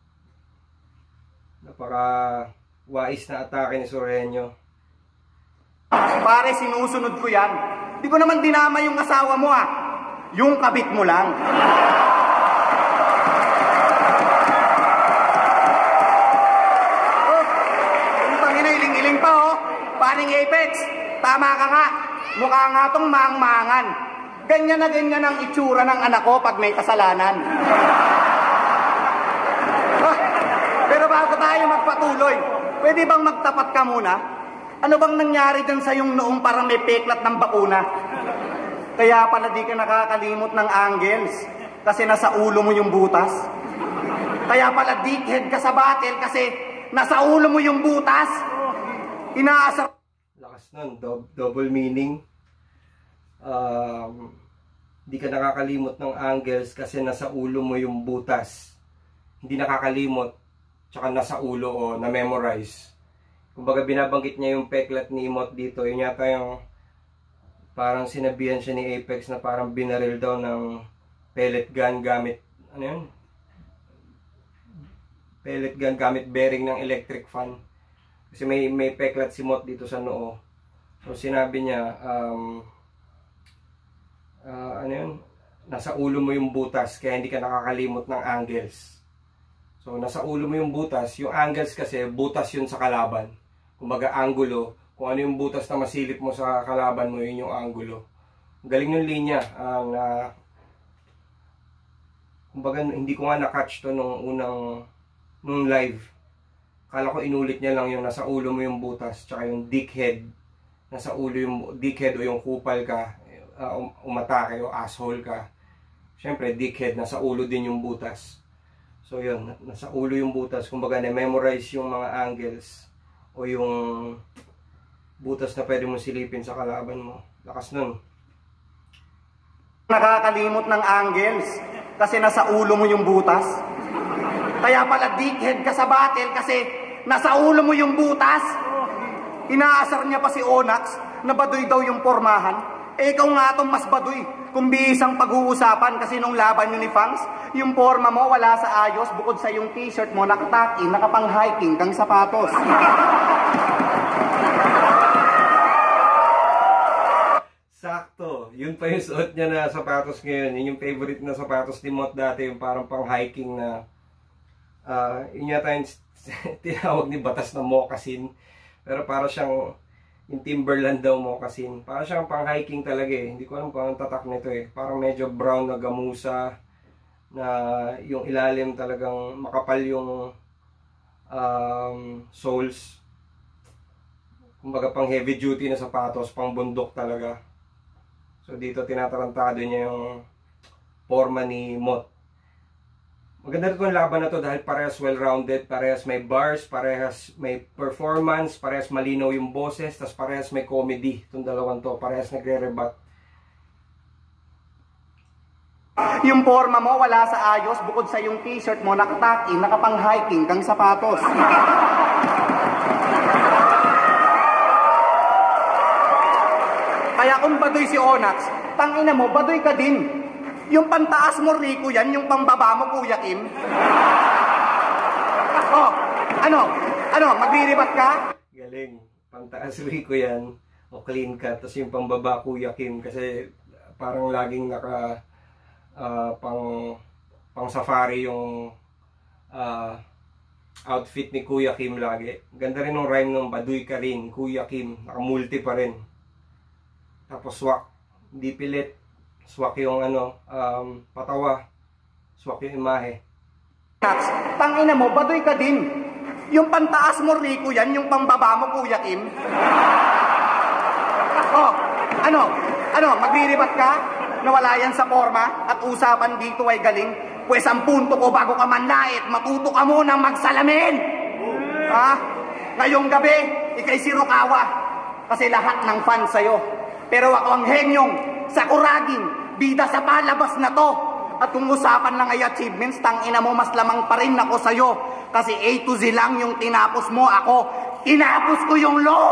Napaka-wais na atake ni Sorhenyo. Pare, sinusunod ko yan. Di ko naman dinama yung asawa mo Yung kabit mo lang. Paring Apex, tama ka nga. Mukha nga tong mangmangan. Ganyan na ganyan ang itsura ng anak ko pag may kasalanan. Pero bago tayo magpatuloy, pwede bang magtapat ka muna? Ano bang nangyari dyan sa yung noong parang may peklat ng bakuna? Kaya pala di ka nakakalimot ng angles kasi nasa ulo mo yung butas. Kaya pala dickhead ka sa battle kasi nasa ulo mo yung butas. Inaasar. Lakas nun, double meaning. Hindi ka nakakalimot ng angles kasi nasa ulo mo yung butas. Hindi nakakalimot, tsaka nasa ulo o na-memorize. Kumbaga binabanggit niya yung peklat ni Mot dito. Yun yata yung parang sinabihan siya ni Apex na parang binaril daw ng pellet gun gamit, ano yun? Pellet gun gamit bearing ng electric fan. Kasi may peklat si Mot dito sa noo. So sinabi niya, ano yun? Nasa ulo mo yung butas, kaya hindi ka nakakalimot ng angles. So nasa ulo mo yung butas, yung angles kasi, butas yun sa kalaban. Kumbaga angulo, kung ano yung butas na masilip mo sa kalaban mo, yun yung angulo. Galing yung linya. Kumbaga hindi ko nga na-catch to nung live. Kala ko inulit niya lang yung nasa ulo mo yung butas, tsaka yung dickhead. Nasa ulo yung dickhead o yung kupal ka, umatake o asshole ka. Siyempre, dickhead, nasa ulo din yung butas. So yun, nasa ulo yung butas. Kumbaga, na-memorize yung mga angles o yung butas na pwede mo silipin sa kalaban mo. Lakas nun. Nakakalimot ng angles kasi nasa ulo mo yung butas. Kaya pala dickhead ka sa battle kasi nasa ulo mo yung butas. Inaasar niya pa si Onyx na baduy daw yung pormahan. Eh ikaw nga itong mas baduy kung bisang pag-uusapan kasi nung laban nyo ni Fangs, yung porma mo wala sa ayos bukod sa yung t-shirt mo nakataki, nakapang-hiking kang sapatos. Sakto. Yun pa yung suot niya na sapatos ngayon. Yun yung favorite na sapatos ni Mot dati. Yung parang pang-hiking na yun yata yung tinawag ni Batas na moccasin. Pero para siyang yung Timberland daw moccasin. Para siyang pang-hiking talaga eh. Hindi ko alam kung anong tatak nito eh. Parang medyo brown na gamusa. Na yung ilalim talagang makapal yung soles. Kumbaga pang heavy duty na sapatos. Pang bundok talaga. So dito tinatarantado niya yung forma ni Mot. Maganda rin itong laban na to dahil parehas well-rounded, parehas may bars, parehas may performance, parehas malinaw yung boses, tas parehas may comedy. Itong dalawang to, parehas nagre-rebat. Yung forma mo wala sa ayos bukod sa yung t-shirt mo nakataki, nakapang-hiking kang sapatos. Kaya kung baduy si Onyx, tangina mo, baduy ka din. Yung pantaas mo, Rico, yan. Yung pambaba mo, Kuya Kim. Oh, ano, magriribat ka? Galing. Pantaas Rico yan. O clean cut. Tapos yung pambaba, Kuya Kim. Kasi parang laging naka pang safari yung outfit ni Kuya Kim lagi. Ganda rin ng rhyme ng baduy ka rin, Kuya Kim. Nakamulti pa rin. Tapos swak. Hindi pilit. Swak yung patawa. Swak yung imahe. Tangina mo, baduy ka din. Yung pantaas mo, Rico, yan. Yung pambaba mo, Kuya Kim. Oh, ano, magriribat ka? Nawala yan sa forma at usapan dito ay galing. Pues ang punto ko bago ka manlait, matuto ka munang magsalamin. Ha? Ngayong gabi, ikay si Rukawa. Kasi lahat ng fans sa'yo. Pero ako ang henyong sakuraging bida sa palabas na to. At kung usapan lang ay achievements, tangina mo mas lamang pa rin ako sa'yo. Kasi A to Z lang yung tinapos mo, ako tinapos ko yung law.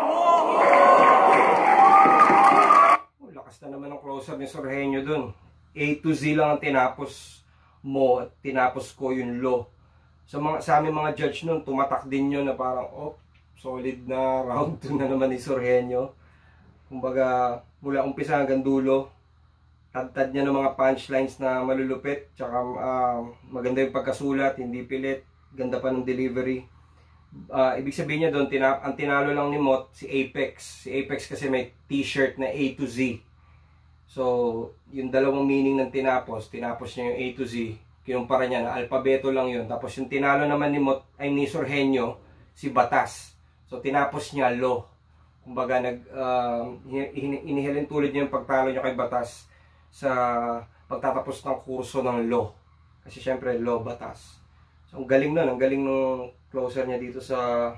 Lakas na naman ang close-up ni Sorhenyo dun. A to Z lang ang tinapos mo at tinapos ko yung law. Sa aming mga judge nun, tumatak din yun na parang, solid na round 2 na naman ni Sorhenyo. Kumbaga, mula umpisa hanggang dulo, tad niya ng mga punchlines na malulupit, tsaka maganda yung pagkasulat, hindi pilit, ganda pa ng delivery. Ibig sabihin niya doon, ang tinalo lang ni Mot, si Apex. Si Apex kasi may t-shirt na A to Z. So, yung dalawang meaning ng tinapos niya yung A to Z, kinumpara niya na alpabeto lang yun. Tapos yung tinalo naman ni Mot, ay ni Sorhenyo, si Batas. So, tinapos niya Lo. Kumbaga, inihalin tulad niya yung pagtalo niya kay Batas sa pagtatapos ng kurso ng law. Kasi syempre, law, batas. So, ang galing nun. Ang galing ng closer niya dito sa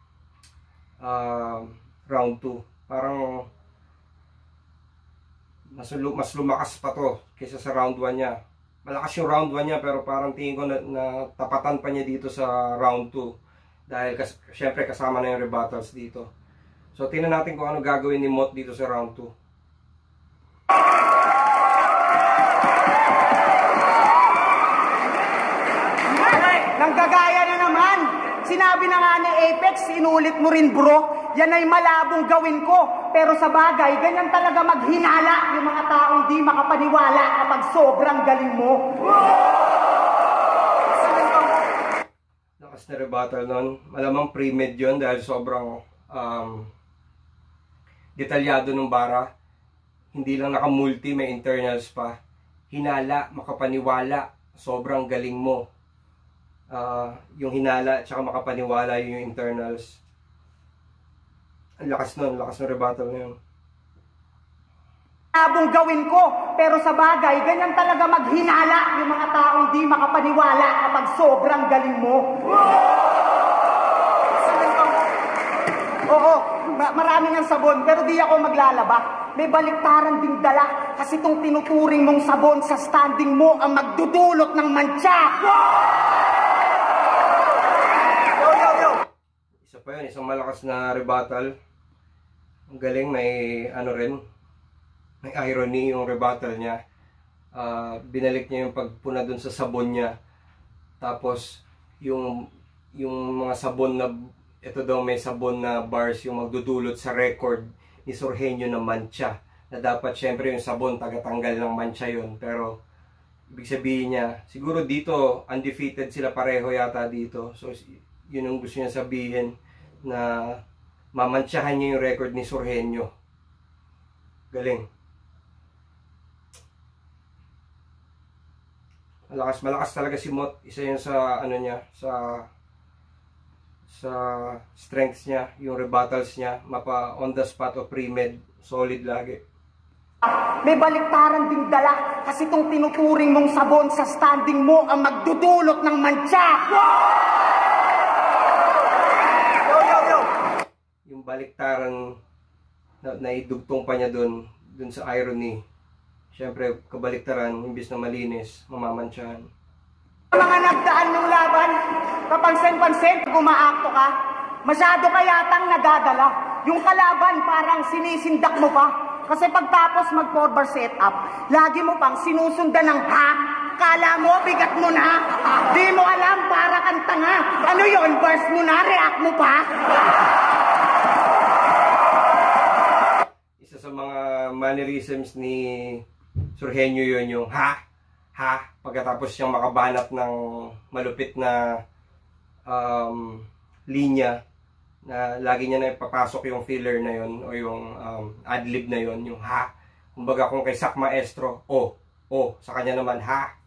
round 2. Parang mas lumakas pa to kaysa sa round 1 niya. Malakas yung round 1 niya pero parang tingin ko na tapatan pa niya dito sa round 2. Dahil syempre kasama na yung rebuttals dito. So, tingnan natin kung ano gagawin ni Mot dito sa round 2. Nanggagaya na naman. Sinabi na nga ni Apex, inulit mo rin bro, yan ay malabong gawin ko. Pero sa bagay, ganyan talaga maghinala yung mga taong di makapaniwala kapag sobrang galing mo. Lakas na rebuttal nun. Malamang pre-med yun dahil sobrang detalyado ng bara. Hindi lang nakamulti, may internals pa. Hinala, makapaniwala, sobrang galing mo. Yung hinala at saka makapaniwala yung internals. Ang lakas nun, lakas ng rebuttal na yun. Abong gawin ko, pero sa bagay, ganyan talaga maghinala yung mga taong di makapaniwala kapag sobrang galing mo. Oo, maraming ang sabon, pero di ako maglalaba. May baliktaran ding dala. kasi itong tinuturing mong sabon sa standing mo ang magdudulot ng mantsa. Isa pa yun, isang malakas na rebuttal. Ang galing, may ano rin, may irony yung rebuttal niya. Binalik niya yung pagpuna dun sa sabon niya. Tapos, yung mga sabon na, ito daw may sabon na bars yung magdudulot sa record ni Sorhenyo na mantsa. Na dapat syempre yung sabon tagatanggal ng mantsa yun. Pero, ibig sabihin niya, siguro dito, undefeated sila pareho yata dito. So, yun ang gusto niya sabihin na mamantsahan niya yung record ni Sorhenyo. Galing. Malakas talaga si Mot. Isa yun sa ano niya, sa strengths niya, yung rebuttals niya, mapa on the spot o pre-med, solid lagi. May baliktaran ding dala kasi itong tinuturing mong sabon sa standing mo ang magdudulot ng mantsa. Yung baliktaran na idugtong pa niya dun sa irony. Siyempre, kabaliktaran, imbis na malinis, mamamantsahan. Mga nagdaan ng laban, kapansin-pansin, gumaakto ka, masyado ka yatang nagadala. Yung kalaban parang sinisindak mo pa. Kasi pagtapos mag-forward setup, lagi mo pang sinusundan ng ha. Kala mo, bigat mo na. Di mo alam, para kang tanga. Ano yon, verse mo na, react mo pa. Isa sa mga mannerisms ni Sorhenyo yun yung ha, pagkatapos siyang makabanat ng malupit na linya na lagi niya na ipapasok yung filler na yun o yung adlib na yun, yung ha. Kumbaga kung kay Sak Maestro, sa kanya naman ha.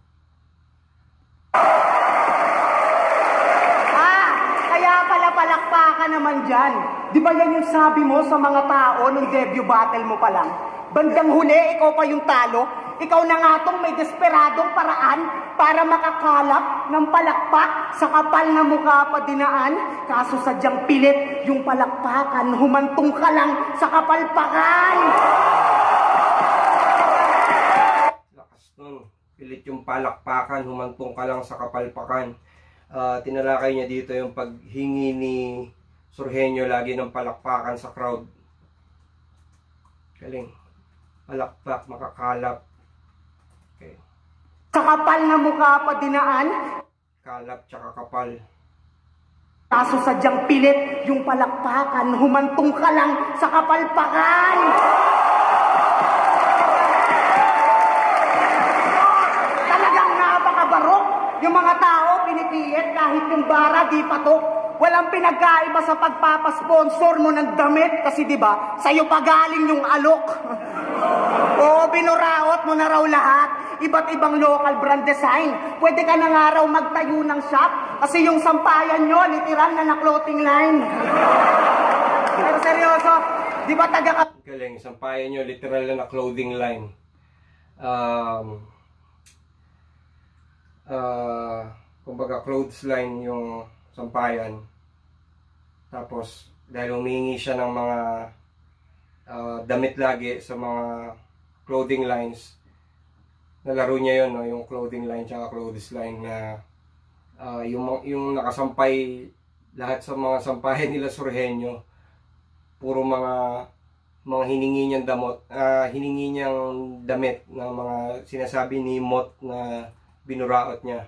Kaya pala palakpakan naman dyan. Di ba yan yung sabi mo sa mga tao nung debut battle mo pa lang? Bandang huli, ikaw pa yung talo. Ikaw na nga tong may desperadong paraan para makakalap ng palakpak sa kapal na mukha pa dinaan. Kaso sadyang pilit yung palakpakan, humantong ka lang sa kapalpakan. Lakas nun. Pilit yung palakpakan, humantong ka lang sa kapalpakan. Tinalakay niya dito yung paghingi ni Sorhenyo lagi ng palakpakan sa crowd. Galing. Palakpak, makakalap. Okay. Sa kapal na mukha pa dinaan. Kalap tsaka kapal. Kaso sadyang pilit yung palakpakan, humantong ka lang sa kapalpakan. Talagang napakabarok. Yung mga tao pinipilit kahit yung bara di patok. Walang pinagkaiba sa pagpapasponsor mo ng damit kasi di ba sa'yo pa galing yung alok. Oo, binuraot mo na raw lahat. Iba't ibang local brand design. Pwede ka na nga raw magtayo ng shop kasi yung sampayan nyo, literal na clothing line. Pero seryoso, di ba taga... Galing, sampayan nyo, literal na clothing line. Kumbaga clothes line yung sampayan. Tapos, dahil humingi siya ng mga damit lagi sa mga clothing lines, nalaro niya yun, no? Yung clothing line tsaka clothes line na yung nakasampay lahat sa mga sampayan nila Sorhenyo, puro mga hiningi niyang hiningi niyang damit na mga sinasabi ni Mot na binuraot niya.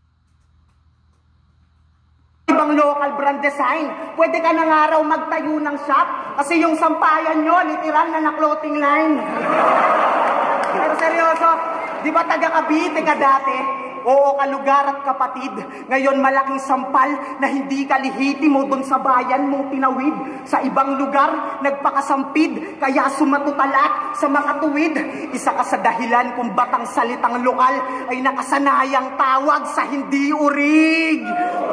Ibang local brand design. Pwede ka na nga raw magtayo ng shop kasi yung sampayan nyo, literal na clothing line. Pero seryoso, di ba taga Cavite ka dati? Oo, kalugar at kapatid. Ngayon malaking sampal na hindi kalihiti mo dun sa bayan mong tinawid. Sa ibang lugar, nagpakasampid, kaya sumatutalak sa makatuwid. Isa ka sa dahilan kung batang salitang lokal ay nakasanayang tawag sa hindi urig.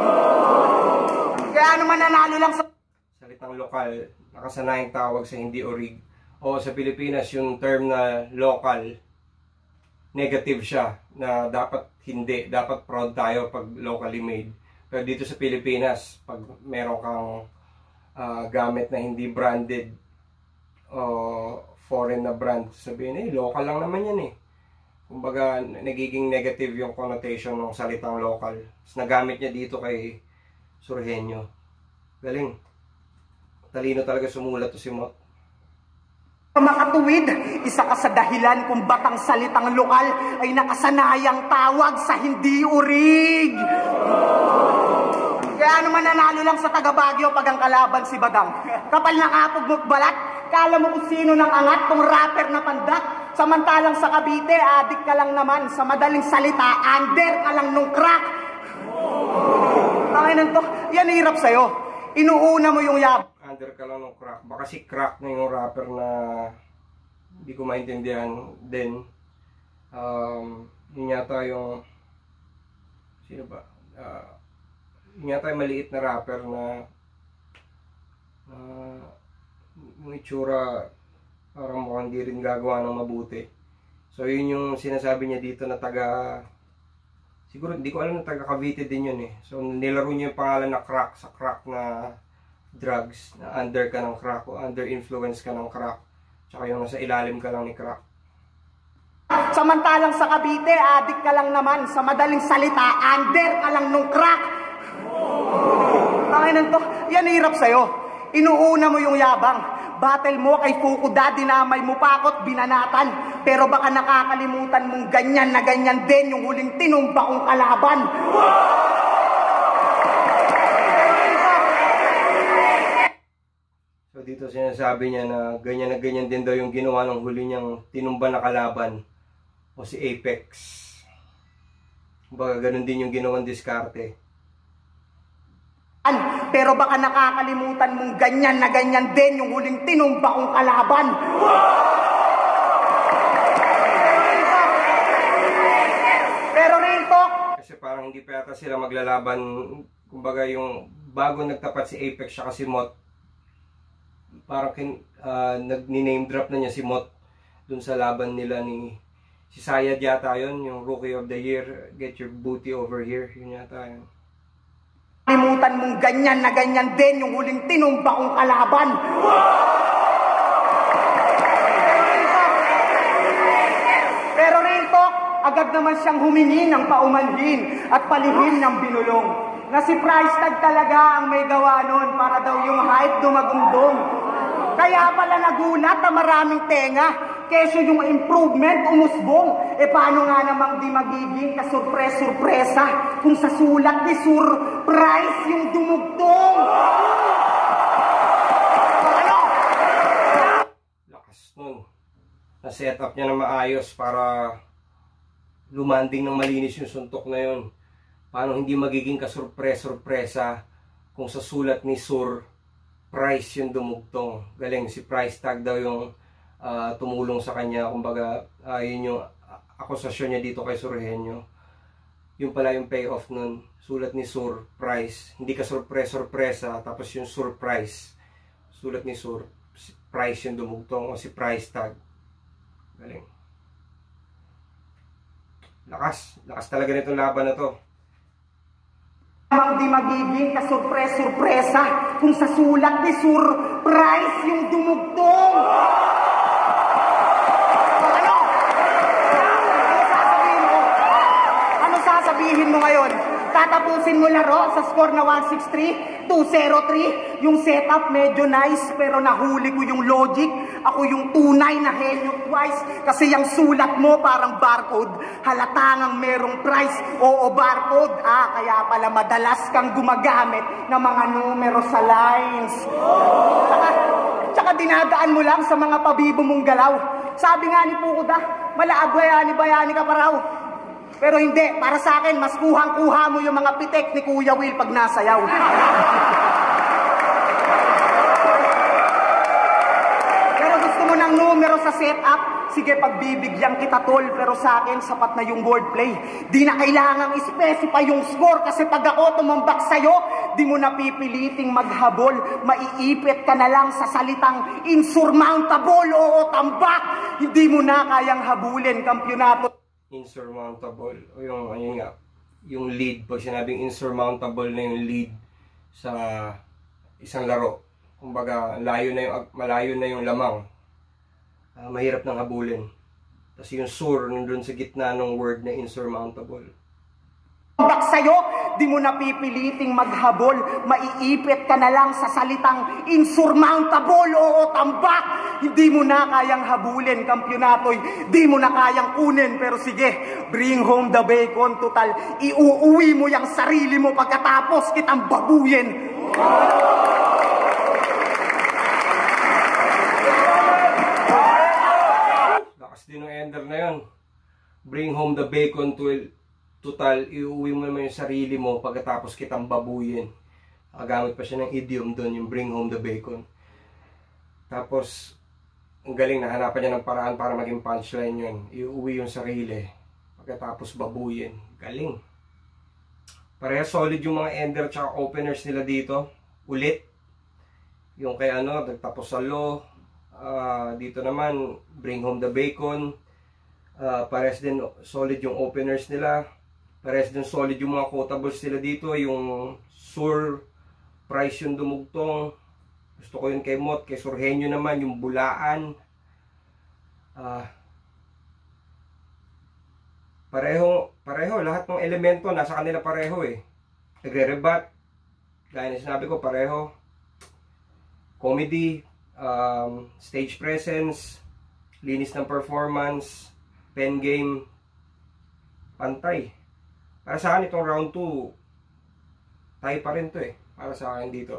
Kaya ano mananalo lang sa... Salitang lokal, nakasanayang tawag sa hindi orig. O sa Pilipinas, yung term na local, negative siya, na dapat hindi, dapat proud tayo pag locally made. Pero dito sa Pilipinas, pag meron kang gamit na hindi branded foreign na brand. Sabihin, local lang naman yan eh. Kumbaga, nagiging negative yung connotation ng salitang local. Tapos nagamit niya dito kay Surgenio. Galing. Talino talaga sumulat to si Mot. Makatuwid, isa ka sa dahilan kung ba't ang salitang lokal ay nakasanayang tawag sa hindi urig. Kaya naman nanalo lang sa taga Baguio pag ang kalaban si Badang. Kapal na kapog mo't balat, kala mo kung sino ng angat tong rapper na pandak. Samantalang sa Cavite, adik ka lang naman. Sa madaling salita, under ka lang nung crack. Tanginan to, yan hirap sa'yo. Inuuna mo yung yab. Under ka lang ng crack. Baka si crack na yung rapper na hindi ko maintindihan din. Yun yata yung sino ba? Yun yata yung maliit na rapper na yung itsura parang mukhang di rin gagawa ng mabuti. So yun yung sinasabi niya dito na taga, siguro hindi ko alam na taga Cavite din yun eh. So nilaro niya yung pangalan na crack sa crack na drugs, na under ka ng crack o under influence ka ng crack, tsaka yung nasa ilalim ka lang ni crack. Samantalang sa Cavite, adik ka lang naman. Sa madaling salita, under ka lang nung crack. Tanginan to, yan hirap sa'yo. Inuuna mo yung yabang. Battle mo kay Fukuda, dinamay mo pakot, binanatan. Pero baka nakakalimutan mong ganyan na ganyan din yung huling tinumba kong kalaban. So dito sinasabi niya na ganyan din daw yung ginawa ng huli niyang tinumba na kalaban o si Apex. Kumbaga ganun din yung ginawang diskarte. Pero baka nakakalimutan mong ganyan na ganyan din yung huling tinumba kong kalaban. Pero real talk, kasi parang hindi pa yata sila maglalaban. Kumbaga yung bago nagtapat si Apex siya kasi Mot, parang nag-name drop na niya si Mot dun sa laban nila ni si Sayad yata yun, yung Rookie of the Year, get your booty over here, yun yata yun. kalimutan mong ganyan na ganyan din yung huling tinumba kong kalaban. Pero real talk, agad naman siyang humingi ng paumanhin at palihim ng binulong. Na si price tag talaga ang may gawa nun para daw yung hype dumagundong. Kaya pala nagulat na maraming tenga, keso yung improvement umusbong. E paano nga namang di magiging kasurpresa kung sa sulat ni surprise yung dumugtong? Ano? Lakas nun. Na-set up niya na maayos para lumanding ng malinis yung suntok na yun. Paano hindi magiging kasurpresa kung sa sulat ni Price yung dumugtong. Galing, si Price tag daw yung tumulong sa kanya. Kumbaga, yun yung akusasyon niya dito kay Surgenio. Yung pala yung payoff nun. Sulat ni Price. Hindi ka surpresa, tapos yung surprise. Sulat ni si Price yung dumugtong o si Price tag. Galing. Lakas talaga nitong laban na to. Namang di magiging kasurpresa kung sa sulat ni surprise yung dumugtong. Ano? Ano sasabihin mo ngayon? Tatapusin mo laro sa score na 163, 203. Yung setup medyo nice pero nahuli ko yung logic. Ako yung tunay na henyo twice. Kasi yung sulat mo parang barcode. Halatangang merong price. Oo, barcode. Kaya pala madalas kang gumagamit ng mga numero sa lines. Tsaka dinadaan mo lang sa mga pabibo mong galaw. Sabi nga ni Fukuda, malaagwayani-bayani ka pa raw. Pero hindi, para sa akin, mas kuhang-kuha mo yung mga pitek ni Kuya Will pag nasayaw. Pero gusto mo ng numero sa setup? Sige, pagbibigyan kita tol, pero sa akin, sapat na yung wordplay. Di na kailangang specify yung score kasi pag ako tumambak sa'yo, di mo napipiliting maghabol. Maiipit ka na lang sa salitang insurmountable o tambak. Hindi mo na kayang habulin, kampyonato. Insurmountable o yung ayun nga, yung lead. Pag sinabing insurmountable na yung lead sa isang laro, kumbaga malayo na yung lamang. mahirap nang habulin. Tapos yung sur nandun sa gitna ng word na insurmountable. Bak sa'yo, di mo napipiliting maghabol, maiipit ka na lang sa salitang insurmountable o tambak. Hindi mo na kayang habulin, kampyonato'y di mo na kayang kunin. Pero sige, bring home the bacon, total, iuuwi mo yung sarili mo pagkatapos kitang babuyin. Lakas din ng ender na yun. Bring home the bacon, total, iuwi mo naman yung sarili mo pagkatapos kitang babuyin. Nakagamit pa siya ng idiom doon, yung bring home the bacon. Tapos, ang galing, nahanapan niya ng paraan para maging punchline yun. Iuwi yung sarili pagkatapos babuyin. Galing. Pareha solid yung mga ender tsaka openers nila dito. Ulit. Yung kay nagtapos sa law. Dito naman, bring home the bacon. Parehas din solid yung openers nila. Parehas din solid yung mga quotables nila dito. Yung sur, price yung dumugtong. Gusto ko yun kay Mot. Kay Surhenyo naman, yung bulaan. Pareho. Lahat ng elemento nasa kanila pareho eh. Nagre-rebat. Gaya na sinabi ko, pareho. Comedy. Stage presence. Linis ng performance. Pen game. Pantay. Para sa akin itong round 2, tayo pa rin to eh. Para sa akin dito.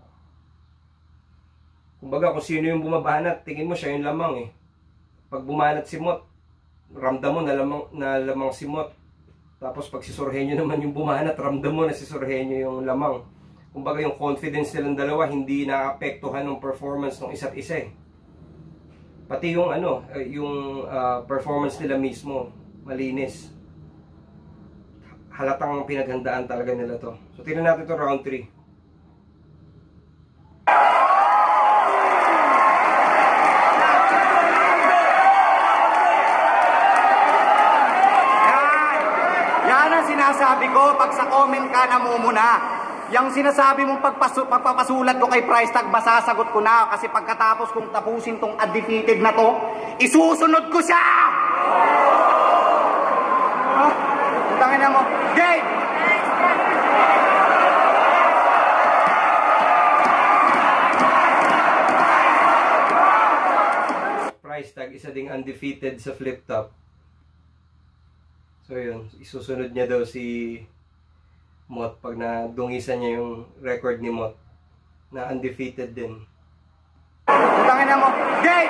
Kumbaga kung sino yung bumabanat, tingin mo siya yung lamang eh. Pag bumanat si Mot, ramdam mo na lamang si Mot. Tapos pag si Surhenyo naman yung bumanat, ramdam mo na si Surhenyo yung lamang. Kumbaga yung confidence nilang dalawa hindi naapektuhan ng performance ng isa't isa eh. Pati yung performance nila mismo, malinis. Halatang pinaghandaan talaga nila to. So tingnan natin to round 3. Yan ang sinasabi ko pag sa comment ka namumuna. Yang sinasabi mong pagpapasulat ko kay price tag, masasagot ko na. Kasi pagkatapos kong tapusin tong undefeated na to, isusunod ko siya! Tangina mo. Game! Price tag, isa ding undefeated sa flip top. So yun, isusunod niya daw si Mot pag nadungisan niya yung record ni Mot na undefeated din. Tangina mo. Game!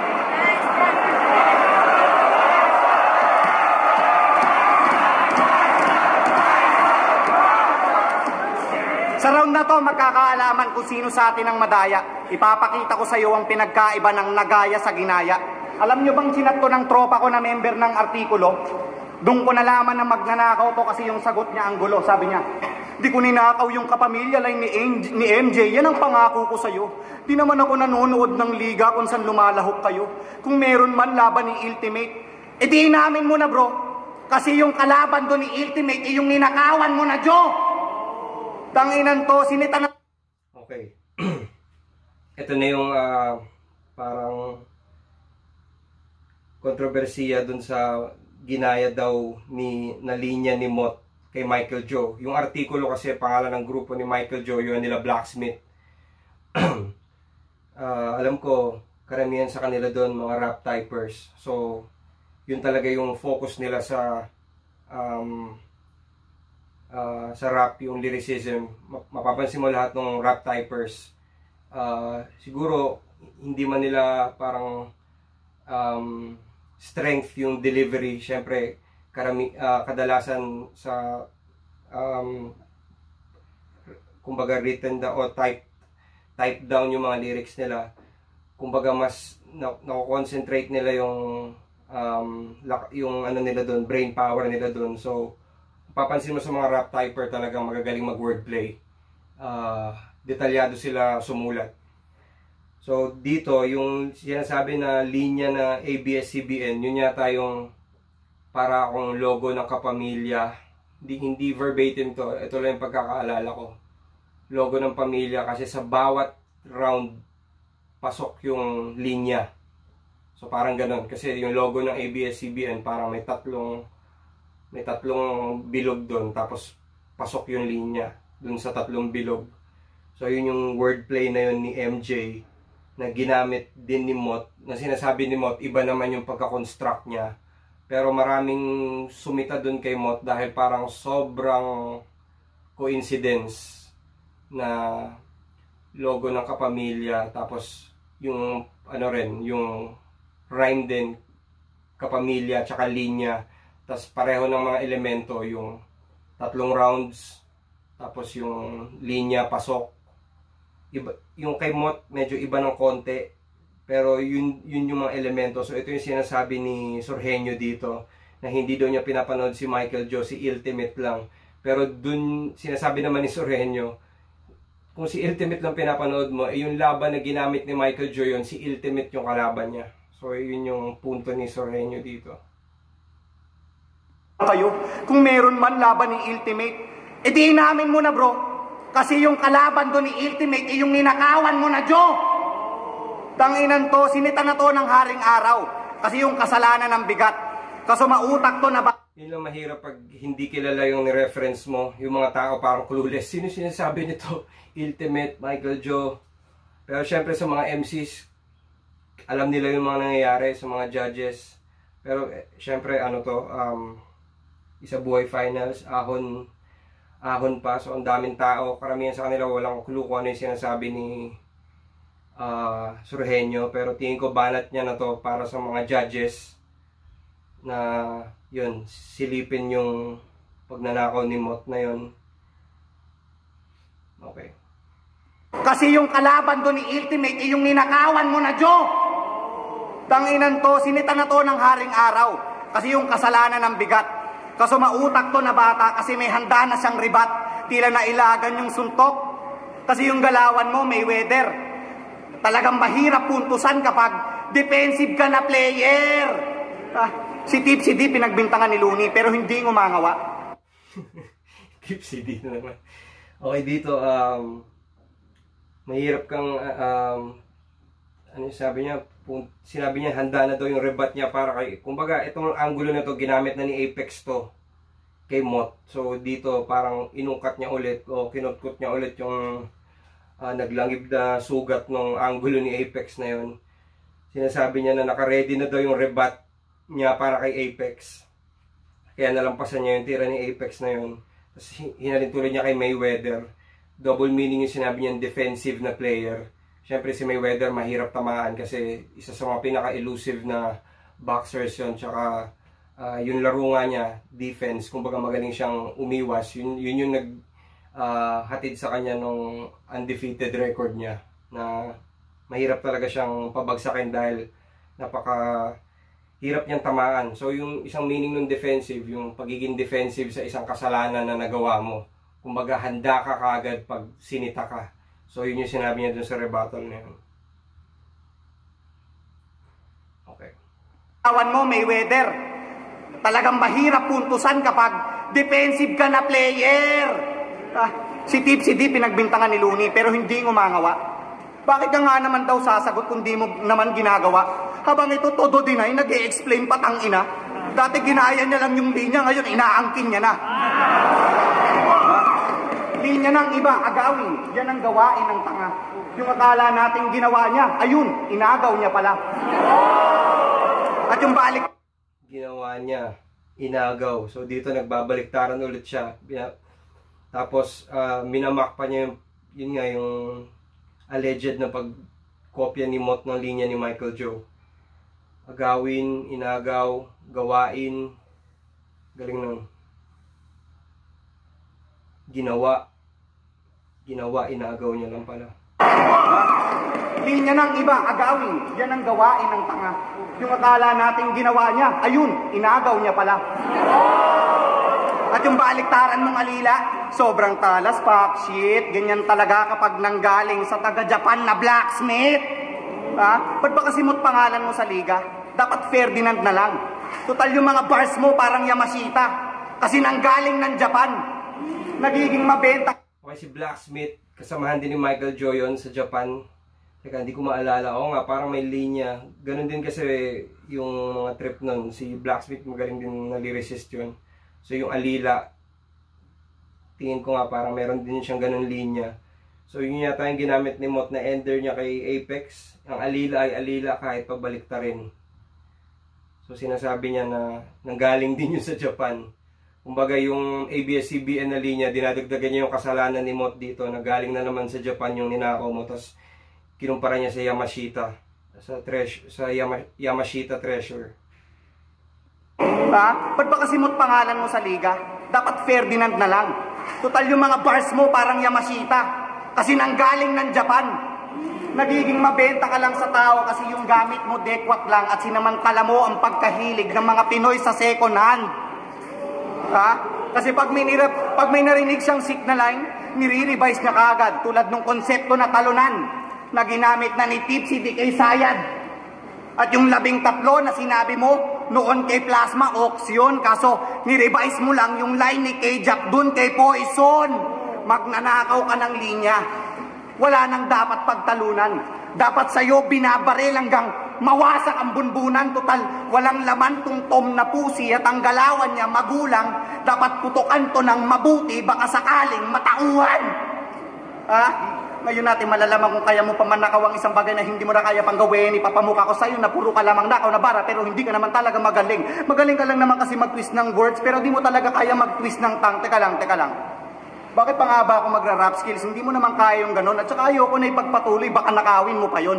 Sa round na to, magkakaalaman kung sino sa atin ang madaya. Ipapakita ko sa iyo ang pinagkaiba ng nagaya sa ginaya. Alam nyo bang sinat ko ng tropa ko na member ng artikulo? Doon ko nalaman na magnanakaw to kasi yung sagot niya ang gulo. Sabi niya, di ko ninakaw yung kapamilya lang ni MJ. Yan ang pangako ko sa iyo. Di naman ako nanonood ng liga kung saan lumalahok kayo. Kung meron man laban ni Ultimate, di inamin mo na bro. Kasi yung kalaban doon ni Ultimate, yung ninakawan mo na Joe. Tanginan to, sinita na... Okay. Ito na yung parang kontrobersiya dun sa ginaya daw na linya ni Mot kay Michael Joe. Yung artikulo kasi pangalan ng grupo ni Michael Joe, yun nila Blacksmith. Alam ko, karamihan sa kanila doon mga rap typers. So, yun talaga yung focus nila sa rap, yung lyricism. Mapapansin mo lahat ng rap typers. Siguro, hindi man nila parang strength yung delivery. Siyempre, kadalasan sa kumbaga written o type down yung mga lyrics nila. Kumbaga mas nako-concentrate nila yung ano nila doon, brain power nila doon. So papansin mo sa mga rap typer talagang magagaling mag wordplay. Detalyado sila sumulat. So dito yung sinasabi na linya na ABS-CBN, yun yata yung para akong logo ng kapamilya. Hindi verbatim to. Ito lang yung pagkakaalala ko. Logo ng pamilya kasi sa bawat round pasok yung linya. So parang ganun. Kasi yung logo ng ABS-CBN parang may tatlong bilog doon. Tapos pasok yung linya doon sa tatlong bilog. So yun yung wordplay na yun ni MJ na ginamit din ni Mot. Na sinasabi ni Mot, iba naman yung pagka-construct niya. Pero maraming sumita doon kay Mot dahil parang sobrang coincidence na logo ng kapamilya, tapos yung ano rin, yung rhyme din, kapamilya tsaka linya, tapos pareho ng mga elemento, yung tatlong rounds, tapos yung linya pasok. Iba, yung kay Mot medyo iba ng konti, pero yun yung mga elemento. So ito yung sinasabi ni Sorhenyo dito, na hindi daw niya pinapanood si Michael Joe, si Ultimate lang. Pero dun sinasabi naman ni Sorhenyo, kung si Ultimate lang pinapanood mo, yung laban na ginamit ni Michael Joe yun, si Ultimate yung kalaban niya. So yun yung punto ni Sorhenyo dito. Kayo, kung meron man laban ni Ultimate, edi inamin mo na bro. Kasi yung kalaban doon ni Ultimate, yung ninakawan mo na Joe. Tanginan to, sinita na to ng haring araw. Kasi yung kasalanan ng bigat. Kaso mautak to na ba? Yun lang mahirap pag hindi kilala yung ni-reference mo. Yung mga tao parang clueless. Sino sinasabi nito? Ultimate, Michael Joe. Pero syempre sa mga MCs, alam nila yung mga nangyayari sa mga judges. Pero syempre ano to, isa buhay finals, ahon pa. So ang daming tao, karamihan sa kanila walang clue kung ano yung sinasabi ni Sorhenyo. Pero tingin ko banat niya na to para sa mga judges na yun, silipin yung pagnanakaw ni Mot na yun. Okay. Kasi yung kalaban doon ni Ultimate, yung ninakawan mo na Joe. Tanginan to, sinita na to ng haring araw. Kasi yung kasalanan ng bigat. Kaso mautak to na bata kasi may handa na siyang ribat. Tila nailagan yung suntok. Kasi yung galawan mo may weather. Talagang mahirap puntusan kapag defensive ka na player. Si Tipsy D pinagbintangan ni Looney pero hindi ngumangawa. Tipsy D na naman. Okay, dito mahirap kang ano sabi niya, sinabi niya handa na daw yung rebat niya para kay, kumbaga itong angulo na to ginamit na ni Apex to kay Mot. So dito parang inungkat niya ulit o kinutkot niya ulit yung naglangib na sugat ng angulo ni Apex na yun. Sinasabi niya na naka-ready na daw yung rebat niya para kay Apex. Kaya nalampasan niya yung tira ni Apex na yun. Tapos hinalin tuloy niya kay Mayweather. Double meaning yung sinabi niya, defensive na player. Siyempre si Mayweather mahirap tamaan kasi isa sa mga pinaka-elusive na boxers yun. Tsaka yung laro nga niya, defense, kumbaga magaling siyang umiwas. Yun yung hatid sa kanya nung undefeated record niya. Na mahirap talaga siyang pabagsakin dahil hirap niyang tamaan. So yung isang meaning ng defensive, yung pagiging defensive sa isang kasalanan na nagawa mo. Kumbaga handa ka kagad pag sinita ka. So yun yung sinabi niya dun sa rebuttal na yun. Okay. Awan mo may weather. Talagang mahirap puntusan kapag defensive ka na player. Si Tipsy D pinagbintangan ni Looney pero hindi ngumangawa. Bakit ka nga naman daw sasagot kung di mo naman ginagawa? Habang ito todo din ay nag-i-explain patang ina. Dati ginaya niya lang yung linya, ngayon inaangkin niya na. Linya ng iba, agawin. Yan ang gawain ng tanga. Yung akala nating ginawa niya, ayun, inagaw niya pala. At yung balik... Ginawa niya, inagaw. So dito nagbabaliktaran ulit siya. Tapos minamak pa niya yun nga yung alleged na pagkopya ni Mot ng linya ni Michael Joe. Agawin, inagaw, gawain, galing nun. Ginawa, inagaw niya lang pala. Linya ng iba, agawin. Yan ang gawain ng tanga. Yung akala nating ginawa niya, ayun, inagaw niya pala. At yung baliktaran mong alila, sobrang talas, pop shit. Ganyan talaga kapag nanggaling sa taga-Japan na blacksmith. Ba't ba kasi Mot pangalan mo sa liga? Dapat Ferdinand na lang. Total yung mga bars mo parang Yamashita. Kasi nanggaling ng Japan. Nagiging mabenta. Okay, si Blacksmith, kasamahan din ni Michael Joe yun sa Japan. Teka, hindi ko maalala. Oo nga, parang may linya. Ganon din kasi yung mga trip nun. Si Blacksmith magaling din naliresist yun. So yung alila, tingin ko nga parang meron din siyang ganon linya. So yun yata yung ginamit ni Mott na ender niya kay Apex. Ang alila ay alila kahit pabalik ta rin. So sinasabi niya na nanggaling din yun sa Japan. Kumbaga yung ABS-CBN na linya, dinadagdagan niya yung kasalanan ni Mott dito. Nagaling na naman sa Japan yung ninakaw mo. Tapos kinumpara niya sa Yamashita. Yamashita Treasure. Ha? Ba't ba kasi Mott pangalan mo sa liga? Dapat Ferdinand na lang. Total yung mga bars mo parang Yamashita. Kasi nanggaling ng Japan. Nagiging mabenta ka lang sa tao kasi yung gamit mo dekwat lang at sinamantala mo ang pagkahilig ng mga Pinoy sa second hand. Ha? Kasi pag may narinig siyang signal line, nire-revise niya kaagad tulad ng konsepto na talunan na ginamit na ni Tipsy D. kay Sayad. At yung 13 na sinabi mo noon kay Plasma Auction, kaso ni-revise mo lang yung line ni K-Jack dun kay Poison. Magnanakaw ka ng linya. Wala nang dapat pagtalunan. Dapat sa'yo binabaril hanggang mawasak ang bunbunan. Total, walang laman tong Tom na pusi at ang galawan niya magulang. Dapat putukan to ng mabuti, baka sakaling matauhan. Ha? Ngayon natin malalaman kung kaya mo pa man nakawang isang bagay na hindi mo na kaya pang gawin. Ipapamukha ko sa'yo na puro ka lamang nakaw na bara pero hindi ka naman talaga magaling. Magaling ka lang naman kasi mag-twist ng words pero di mo talaga kaya mag-twist ng tang. Teka lang. Bakit pa nga ba ako magra-rap skills? Hindi mo naman kaya yung ganun. At saka ayoko na ipagpatuloy, baka nakawin mo pa yun.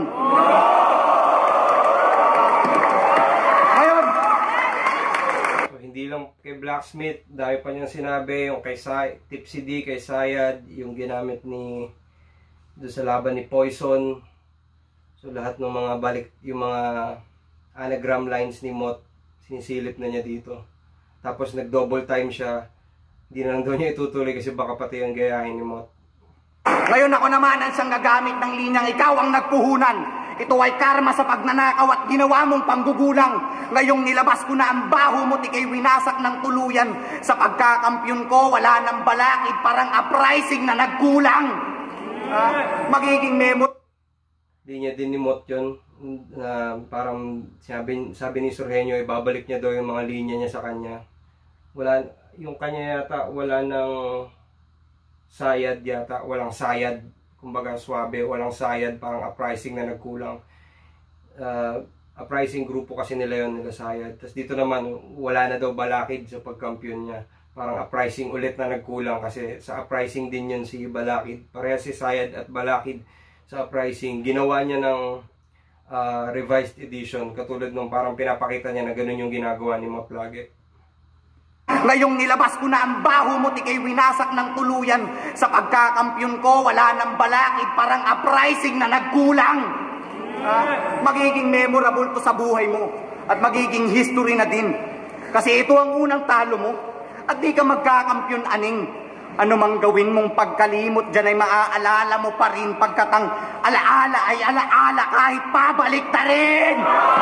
Ngayon, So hindi lang kay Blacksmith, dahil pa niyang sinabi, yung kay Tipsy D, kay Sayad, yung ginamit ni doon sa laban ni Poison. So lahat ng mga yung mga anagram lines ni Mott, sinisilip na niya dito. Tapos nag-double time siya. Hindi na lang doon niya itutuloy kasi baka pati yung gayahin ni Mott. ngayon ako naman ang siyang gagamit ng linyang ikaw ang nagpuhunan. Ito ay karma sa pagnanakaw at ginawa mong panggugulang. Ngayong nilabas ko na ang baho mo, ikay winasak ng tuluyan. Sa pagkakampyon ko, wala nang balakid, parang uprising na nagkulang. Magiging memo. Linya din ni Mott yun. Parang sabi ni Sorhenyo, ibabalik niya daw yung mga linya niya sa kanya. Yung kanya yata, wala nang sayad yata. Walang sayad. Kumbaga swabe, walang sayad. Parang uprising na nagkulang. Uprising grupo kasi nila yun, nila Sayad. Tapos dito naman, wala na daw balakid sa pagkampiyon niya. Parang uprising ulit na nagkulang kasi sa uprising din yun si Balakid. Pareha si Sayad at Balakid sa uprising. Ginawa niya ng revised edition. Katulad nung parang pinapakita niya na ganun yung ginagawa ni Mott lagi. Ngayong nilabas ko na ang baho mo, ikay winasak ng tuluyan. Sa pagkakampyon ko, wala nang balakid, parang uprising na nagkulang. Magiging memorable to sa buhay mo. At magiging history na din. Kasi ito ang unang talo mo. At di ka magkakampyon aning. Ano mang gawin mong pagkalimot dyan ay maaalala mo pa rin. Pagkat ang alaala ay alaala kahit pabalik ta rin.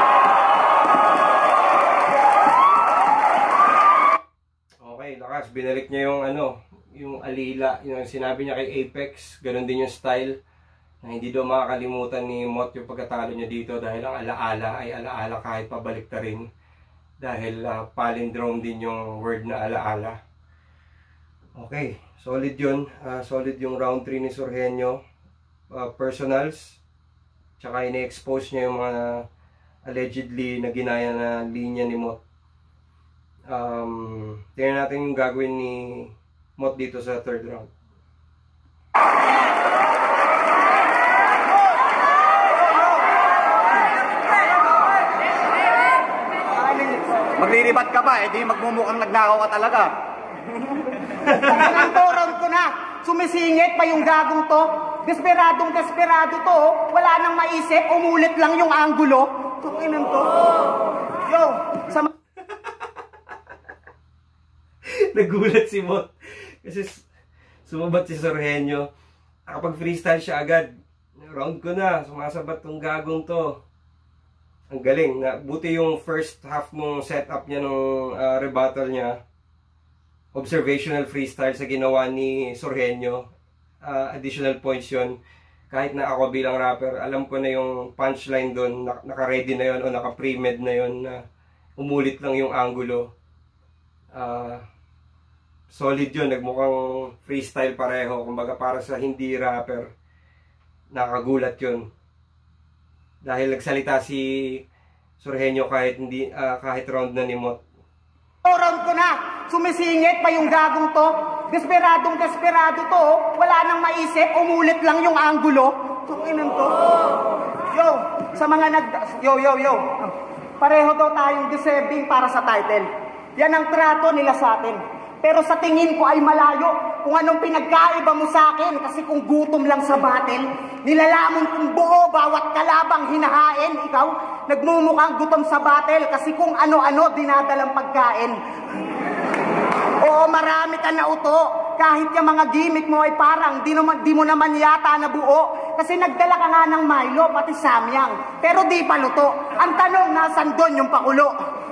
Okay, lakas. Binalik niya yung yung alila. Yung sinabi niya kay Apex. Ganon din yung style. Na hindi daw makakalimutan ni Mott yung pagkatalo niya dito. Dahil ang alaala ay alaala kahit pabalik ta rin. Dahil palindrome din yung word na alaala. Okay, solid yun. Solid yung round 3 ni Sorhenyo. Personals. Tsaka ine-expose niya yung mga allegedly na ginaya na linya ni Mott. Tingnan natin yung gagawin ni Mott dito sa third round. Maglilibat ka ba, di magmumukhang nagnakaw ka talaga. Ang round ko na, sumisingit pa yung gagong to. Desperado to, wala nang maisip, umulit lang yung anggulo. Tukinan to. Yo, sama. Nagulat si Mott. Kasi sumabat si Sorhenyo. Kapag freestyle siya agad. Round ko na, sumasabat tong gagong to. Ang galing. Buti yung first half ng setup niya nung rebuttal niya. Observational freestyle sa ginawa ni Sorhenyo. Additional points yun. kahit na ako bilang rapper, alam ko na yung punchline doon, naka-ready na yon o naka-pre-med na yon na umulit lang yung angulo. Solid yun, nagmukhang freestyle pareho. Kumbaga para sa hindi rapper, nakagulat yun. Dahil nagsalita si Surgenio kahit round na ni Mot. Round ko na, sumisingit pa yung gagong to. Desperado to, wala nang maisip, umulit lang yung angulo. Tukinan to. Yo, sa mga yo. Pareho daw tayong deserving para sa title. Yan ang trato nila sa atin. Pero sa tingin ko ay malayo kung anong pinagkaiba mo sa akin. Kasi kung gutom lang sa battle, nilalamon kong buo bawat kalabang hinahain. Ikaw, nagmumukhang gutom sa battle kasi kung ano-ano dinadalang pagkain. Oo, marami ka na uto. Kahit yung mga gimmick mo ay parang di mo naman yata nabuo. Kasi nagdala ka nga ng Milo, pati Samyang. Pero di pa luto. Ang tanong, nasan doon yung pakulo?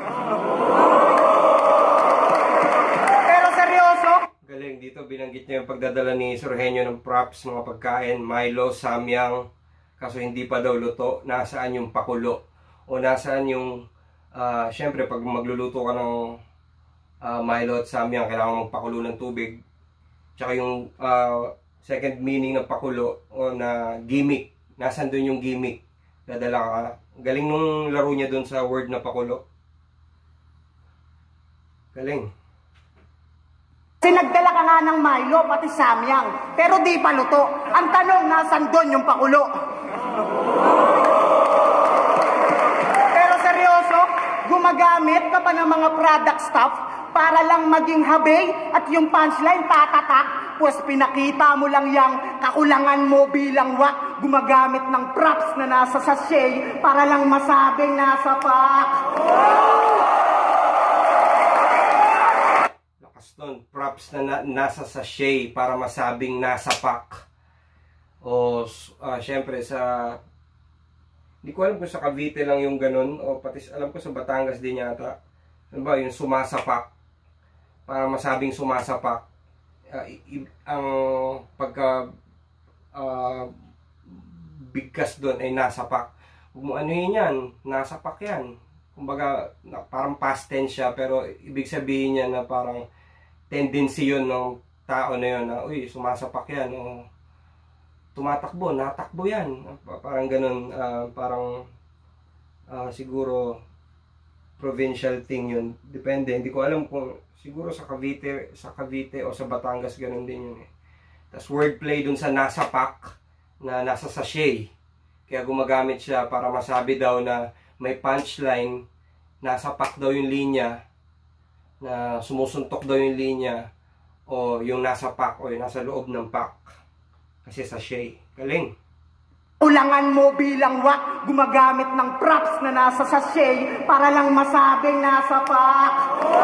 Pero seryoso? Galing, dito binanggit niya yung pagdadala ni Surgenio ng props, mga pagkain, Milo, Samyang. Kaso hindi pa daw luto. Nasaan yung pakulo? O nasaan yung, syempre pag magluluto ka ng Milo at Samyang, kailangan magpakulo ng tubig. Tsaka yung second meaning ng pakulo o na gimmick. Nasaan doon yung gimmick? Dadala ka. Galing nung laro niya doon sa word na pakulo. Galing. Kasi nagdala ka nga ng Milo, pati Samyang. Pero di pa luto. Ang tanong, nasan doon yung pakulo? Pero seryoso, gumagamit ka pa ng mga product stuff para lang maging habay at yung punchline tatatak. Pues pinakita mo lang yung kakulangan mo bilang wak. Gumagamit ng props na nasa sachet para lang masabing nasa pack. Lakas nun, props na nasa sachet para masabing nasa pack. O syempre sa... Hindi ko alam kung sa Cavite lang yung ganun. O pati alam ko sa Batangas din yata. Ano ba, yung sumasapak. Para masabing sumasapak. Ang pagka bigkas doon ay nasapak. Ano yun yan? Nasapak yan. Kumbaga, parang past tense siya, pero ibig sabihin niya na parang tendency yun ng tao na yun na, uy, sumasapak yan, o tumatakbo, natakbo yan. Parang ganun, parang siguro provincial thing yun. Depende, hindi ko alam kung siguro sa Cavite o sa Batangas ganun din yun eh. Tapos wordplay dun sa nasa pack na nasa sachet. Kaya gumagamit siya para masabi daw na may punchline, nasa pack daw yung linya, na sumusuntok daw yung linya, o yung nasa pack o yung nasa loob ng pack. Kasi sachet. Galing. Ulangan mo bilang wak, gumagamit ng props na nasa sachet para lang masabing nasa pack.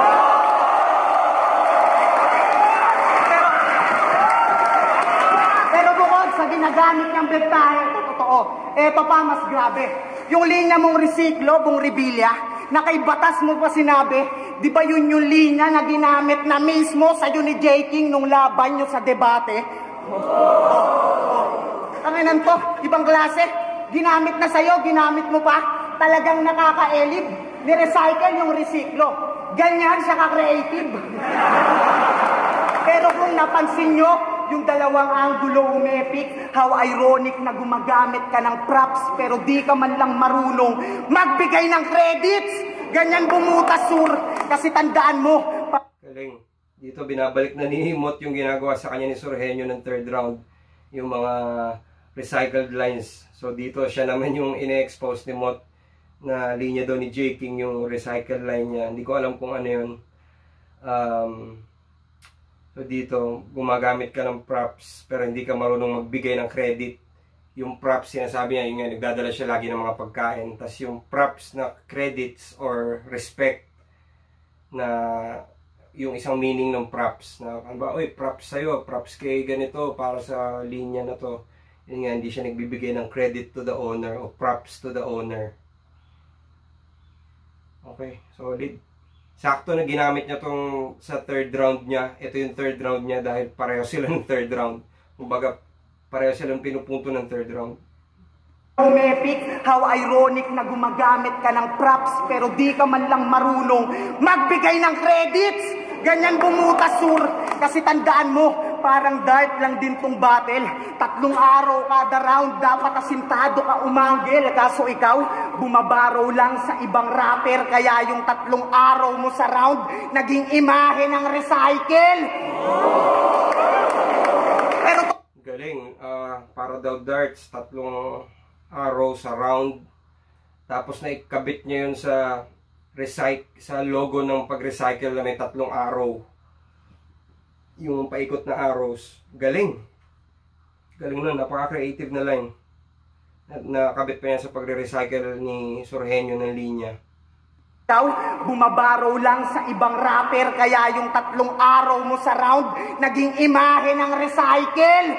Pero bukod sa ginagamit niyang bentahe, ito totoo. Ito pa mas grabe. Yung linya mong resiklo, bung rebilya, na kay batas mo pa sinabi, di ba yun yung linya na ginamit na mismo sa ni J. King nung laban nyo sa debate? Tanginan to, ibang klase. Ginamit na sa'yo, ginamit mo pa. Talagang nakaka-elib. Ni-recycle yung resiklo. Ganyan siya ka-creative. Pero kung napansin nyo, yung dalawang angulo umepik, how ironic na gumagamit ka ng props pero di ka man lang marunong magbigay ng credits. Ganyan bumutas, sur. Kasi tandaan mo. Galing. Dito binabalik na ni Mot yung ginagawa sa kanya ni Surgenio ng third round. Yung mga recycled lines. So dito siya naman yung ine-expose ni Mot na linya doon ni J. King, yung recycled line niya. Hindi ko alam kung ano yun. So dito, gumagamit ka ng props pero hindi ka marunong magbigay ng credit. Yung props, sinasabi niya, yung nagdadala siya lagi ng mga pagkain. Tapos yung props na credits or respect na yung isang meaning ng props na, ano ba, uy, props sa'yo, props kay ganito para sa linya na to. Yun nga, hindi siya nagbibigay ng credit to the owner o props to the owner. Okay, solid. Sakto na ginamit niya tong sa third round niya. Ito yung third round niya dahil pareho sila ng third round. Kumbaga, pareho silang pinupunto ng third round. Umepic, how ironic na gumagamit ka ng props pero di ka man lang marunong magbigay ng credits. Ganyan bumutas, sur. Kasi tandaan mo, parang dart lang din tong battle. 3 araw kada round, dapat asintado ka umanggil. Kaso ikaw, bumabaraw lang sa ibang rapper. Kaya yung 3 araw mo sa round, naging imahe ng recycle. Pero galing, para daw darts, 3 araw sa round. Tapos na ikabit niya yun sa logo ng pag-recycle na may 3 araw. Yung paikot na arrows. Galing. Galing nun, napaka-creative na line. Nakabit pa yan sa pagre-recycle ni Surgenio ng linya. ikaw, bumabaraw lang sa ibang rapper. Kaya yung 3 araw mo sa round, naging imahe ng recycle.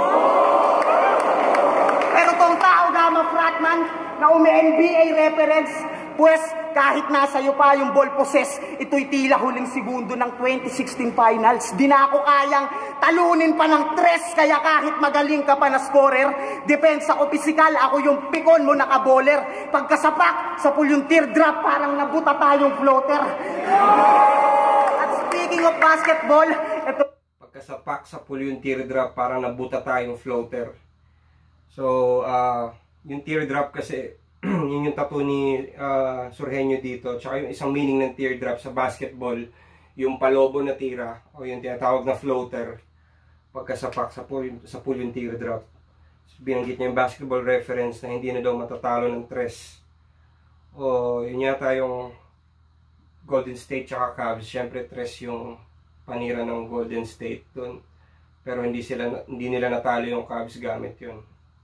Pero tong tao Gama Fratman na umi-NBA reference, pues kahit nasa iyo pa yung ball possess, ito'y tila huling segundo ng 2016 finals. Di na ako kayang talunin pa ng 3, kaya kahit magaling ka pa na scorer, depensa ko pisikal, ako yung pikon mo nakaboler. Pagkasapak, sa pool yung teardrop, parang nabuta tayong floater. At speaking of basketball, ito... Pagkasapak, sa pool yung teardrop, parang nabuta tayong floater. So, yung teardrop kasi, yun yung tattoo ni Surgenio dito. Tsaka yung isang meaning ng teardrop sa basketball, yung palobo na tira o yung tinatawag na floater. Pagkasapak sa pool yung teardrop. So, binanggit niya yung basketball reference na hindi na daw matatalo ng 3. O yun yata yung Golden State tsaka Cavs. Siyempre 3 yung panira ng Golden State dun. Pero hindi nila natalo yung Cavs gamit yun.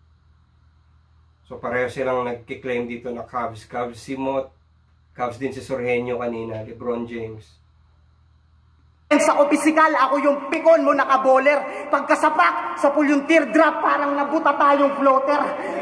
So pareho silang nagkiklaim dito na Cavs. Cavs si Mott, Cavs din si Surgenio kanina, LeBron James. Sa pisikal, ako yung pikon mo nakaboler. Pagkasapak, sa pool yung teardrop, parang nabuta tayong floater.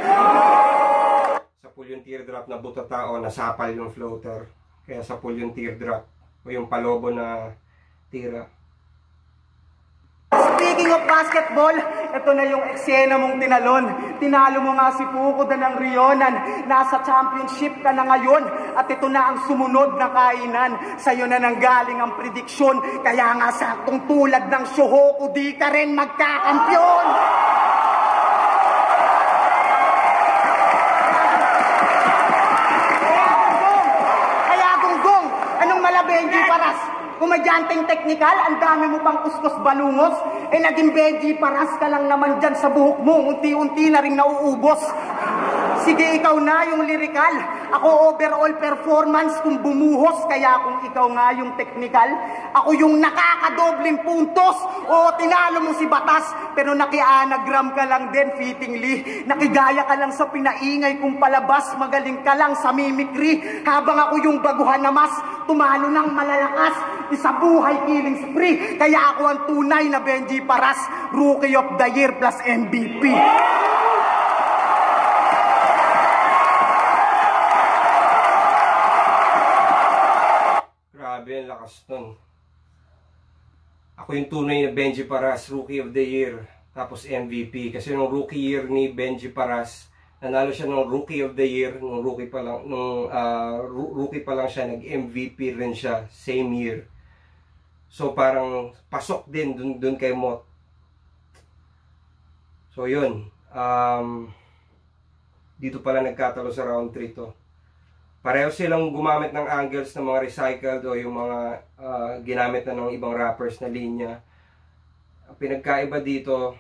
Sa pool yung teardrop, nabuta tao, nasapal yung floater. Kaya sa pool yung teardrop, o yung palobo na tira. Speaking of basketball, ito na yung eksena mong tinalon. Tinalo mo nga si Pukoda ng Rionan. Nasa championship ka na ngayon. At ito na ang sumunod na kainan. Sa'yo na nanggaling ang prediksyon. Kaya nga saktong tulad ng Shohoku, di ka rin magkakampyon. Kaya gunggong, anong malabenji paras? Kumadyanteng teknikal, ang dami mo pang kuskus balungos, naging Benji Paras ka lang naman dyan sa buhok mo, unti-unti na rin nauubos. Sige, ikaw na yung lirikal, ako overall performance kung bumuhos, kaya kung ikaw nga yung teknikal, ako yung nakakadobling puntos, o tinalo mo si Batas, pero naki-anagram ka lang din fittingly, nakigaya ka lang sa pinaingay kung palabas, magaling ka lang sa mimikry, habang ako yung baguhan na mas, tumalo ng malalakas, isa buhay killing spree, kaya ako ang tunay na Benji Paras, Rookie of the Year plus MVP. Grabe, ang lakas nun. Ako yung tunay na Benji Paras, Rookie of the Year, tapos MVP. Kasi nung Rookie Year ni Benji Paras, nanalo siya ng Rookie of the Year, nung rookie pa lang siya, nag-MVP rin siya, same year. So parang pasok din dun kay Mott. So yun, dito pala nagkatalo sa round 3 to. Pareho silang gumamit ng angles ng mga recycled o yung mga ginamit na ng ibang rappers na linya. Ang pinagkaiba dito,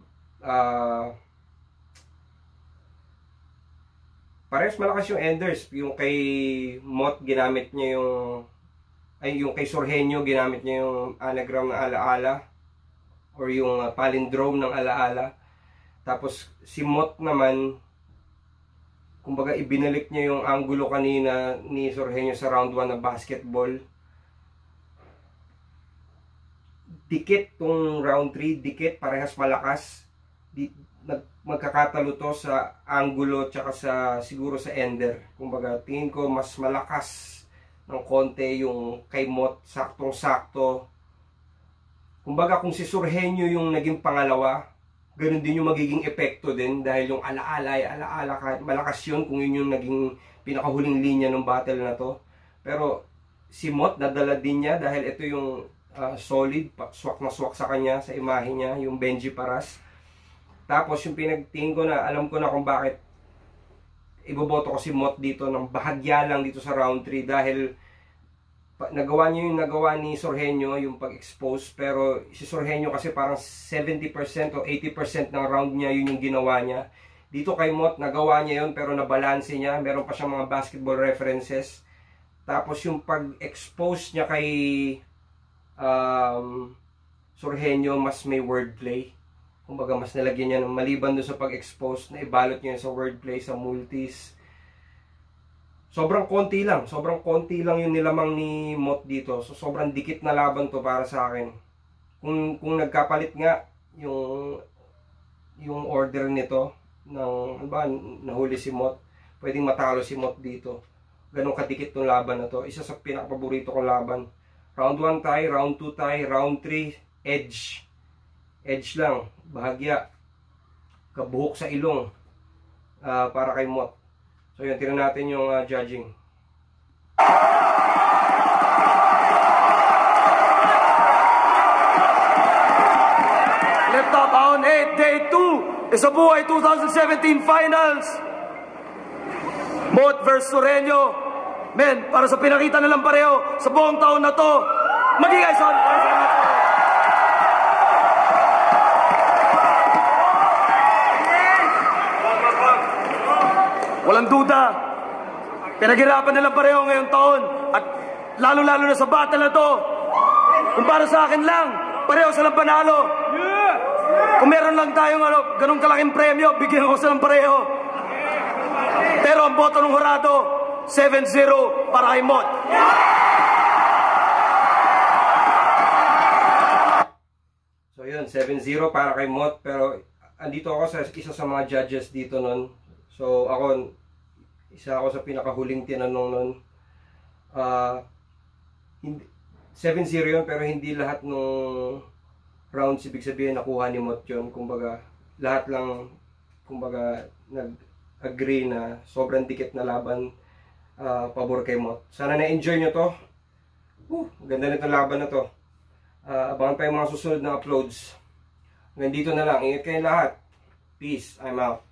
parehas malakas yung enders. Yung kay Mott ginamit niya yung kay Surgenio ginamit niya yung anagram ng alaala or yung palindrome ng alaala. Tapos si Mott naman, kumbaga ibinalik niya yung angulo kanina ni Surgenio sa round 1 na basketball. Dikit tong round 3, dikit, parehas malakas. Magkakatalo to sa angulo tsaka siguro sa ender. Kumbaga tingin ko mas malakas ng konti yung kay Mott, saktong-sakto. Kumbaga kung si Surgenio yung naging pangalawa, ganun din yung magiging epekto din dahil yung alaala ay alaala ka, malakas yun kung yun yung naging pinakahuling linya ng battle na to. Pero si Mot nadala din niya dahil ito yung solid, swak na swak sa kanya, sa imahe niya, yung Benji Paras. Tapos yung pinagtingin ko na, alam ko na kung bakit iboboto ko si Mot dito ng bahagya lang dito sa round 3 dahil nagawa niya yung nagawa ni Sorhenyo, yung pag-expose, pero si Sorhenyo kasi parang 70% o 80% ng round niya yun yung ginawa niya. Dito kay Mot, nagawa niya yun pero nabalanse niya, meron pa siyang mga basketball references. Tapos yung pag-expose niya kay Sorhenyo, mas may wordplay. Kumbaga mas nalagyan niya ng maliban doon sa pag-expose, na ibalot niya sa wordplay, sa multis. Sobrang konti lang yung nilamang ni Mot dito. So sobrang dikit na laban to para sa akin. Kung nagkapalit nga yung order nito ng nahuli si Mot, pwedeng matalo si Mot dito. Ganong kadikit tong laban na to. Isa sa pinakapaborito kong laban. Round 1 tie, round 2 tie, round 3 edge. Edge lang, bahagya, kabuhok sa ilong para kay Mot. So yun, tingnan natin yung judging. Left top on 8, day 2, Isabuhay 2017 Finals. Mot versus Sorhenyo. Men, para sa pinakita nilang pareho sa buong taon na to, magigay son. Walang duda, pinaghirapan nilang pareho ngayong taon at lalo-lalo na sa battle na to. Kung para sa akin lang, pareho silang panalo. Kung meron lang tayong ganun kalaking premyo, bigyan ko silang pareho. Pero ang boto ng hurado, 7-0 para kay Mot. So yun, 7-0 para kay Mot. Pero andito ako sa isa sa mga judges dito nun. So isa ako sa pinakahuling tinanong nun. 7-0 yun, pero hindi lahat ng rounds ibig sabihin nakuha ni Mot yun. Kumbaga, lahat lang nag-agree na sobrang dikit na laban pabor kay Mot. Sana na-enjoy nyo to. Ganda nito laban na to. Abangan pa yung mga susunod na uploads. Hanggang dito na lang. Ingat kayo lahat. Peace. I'm out.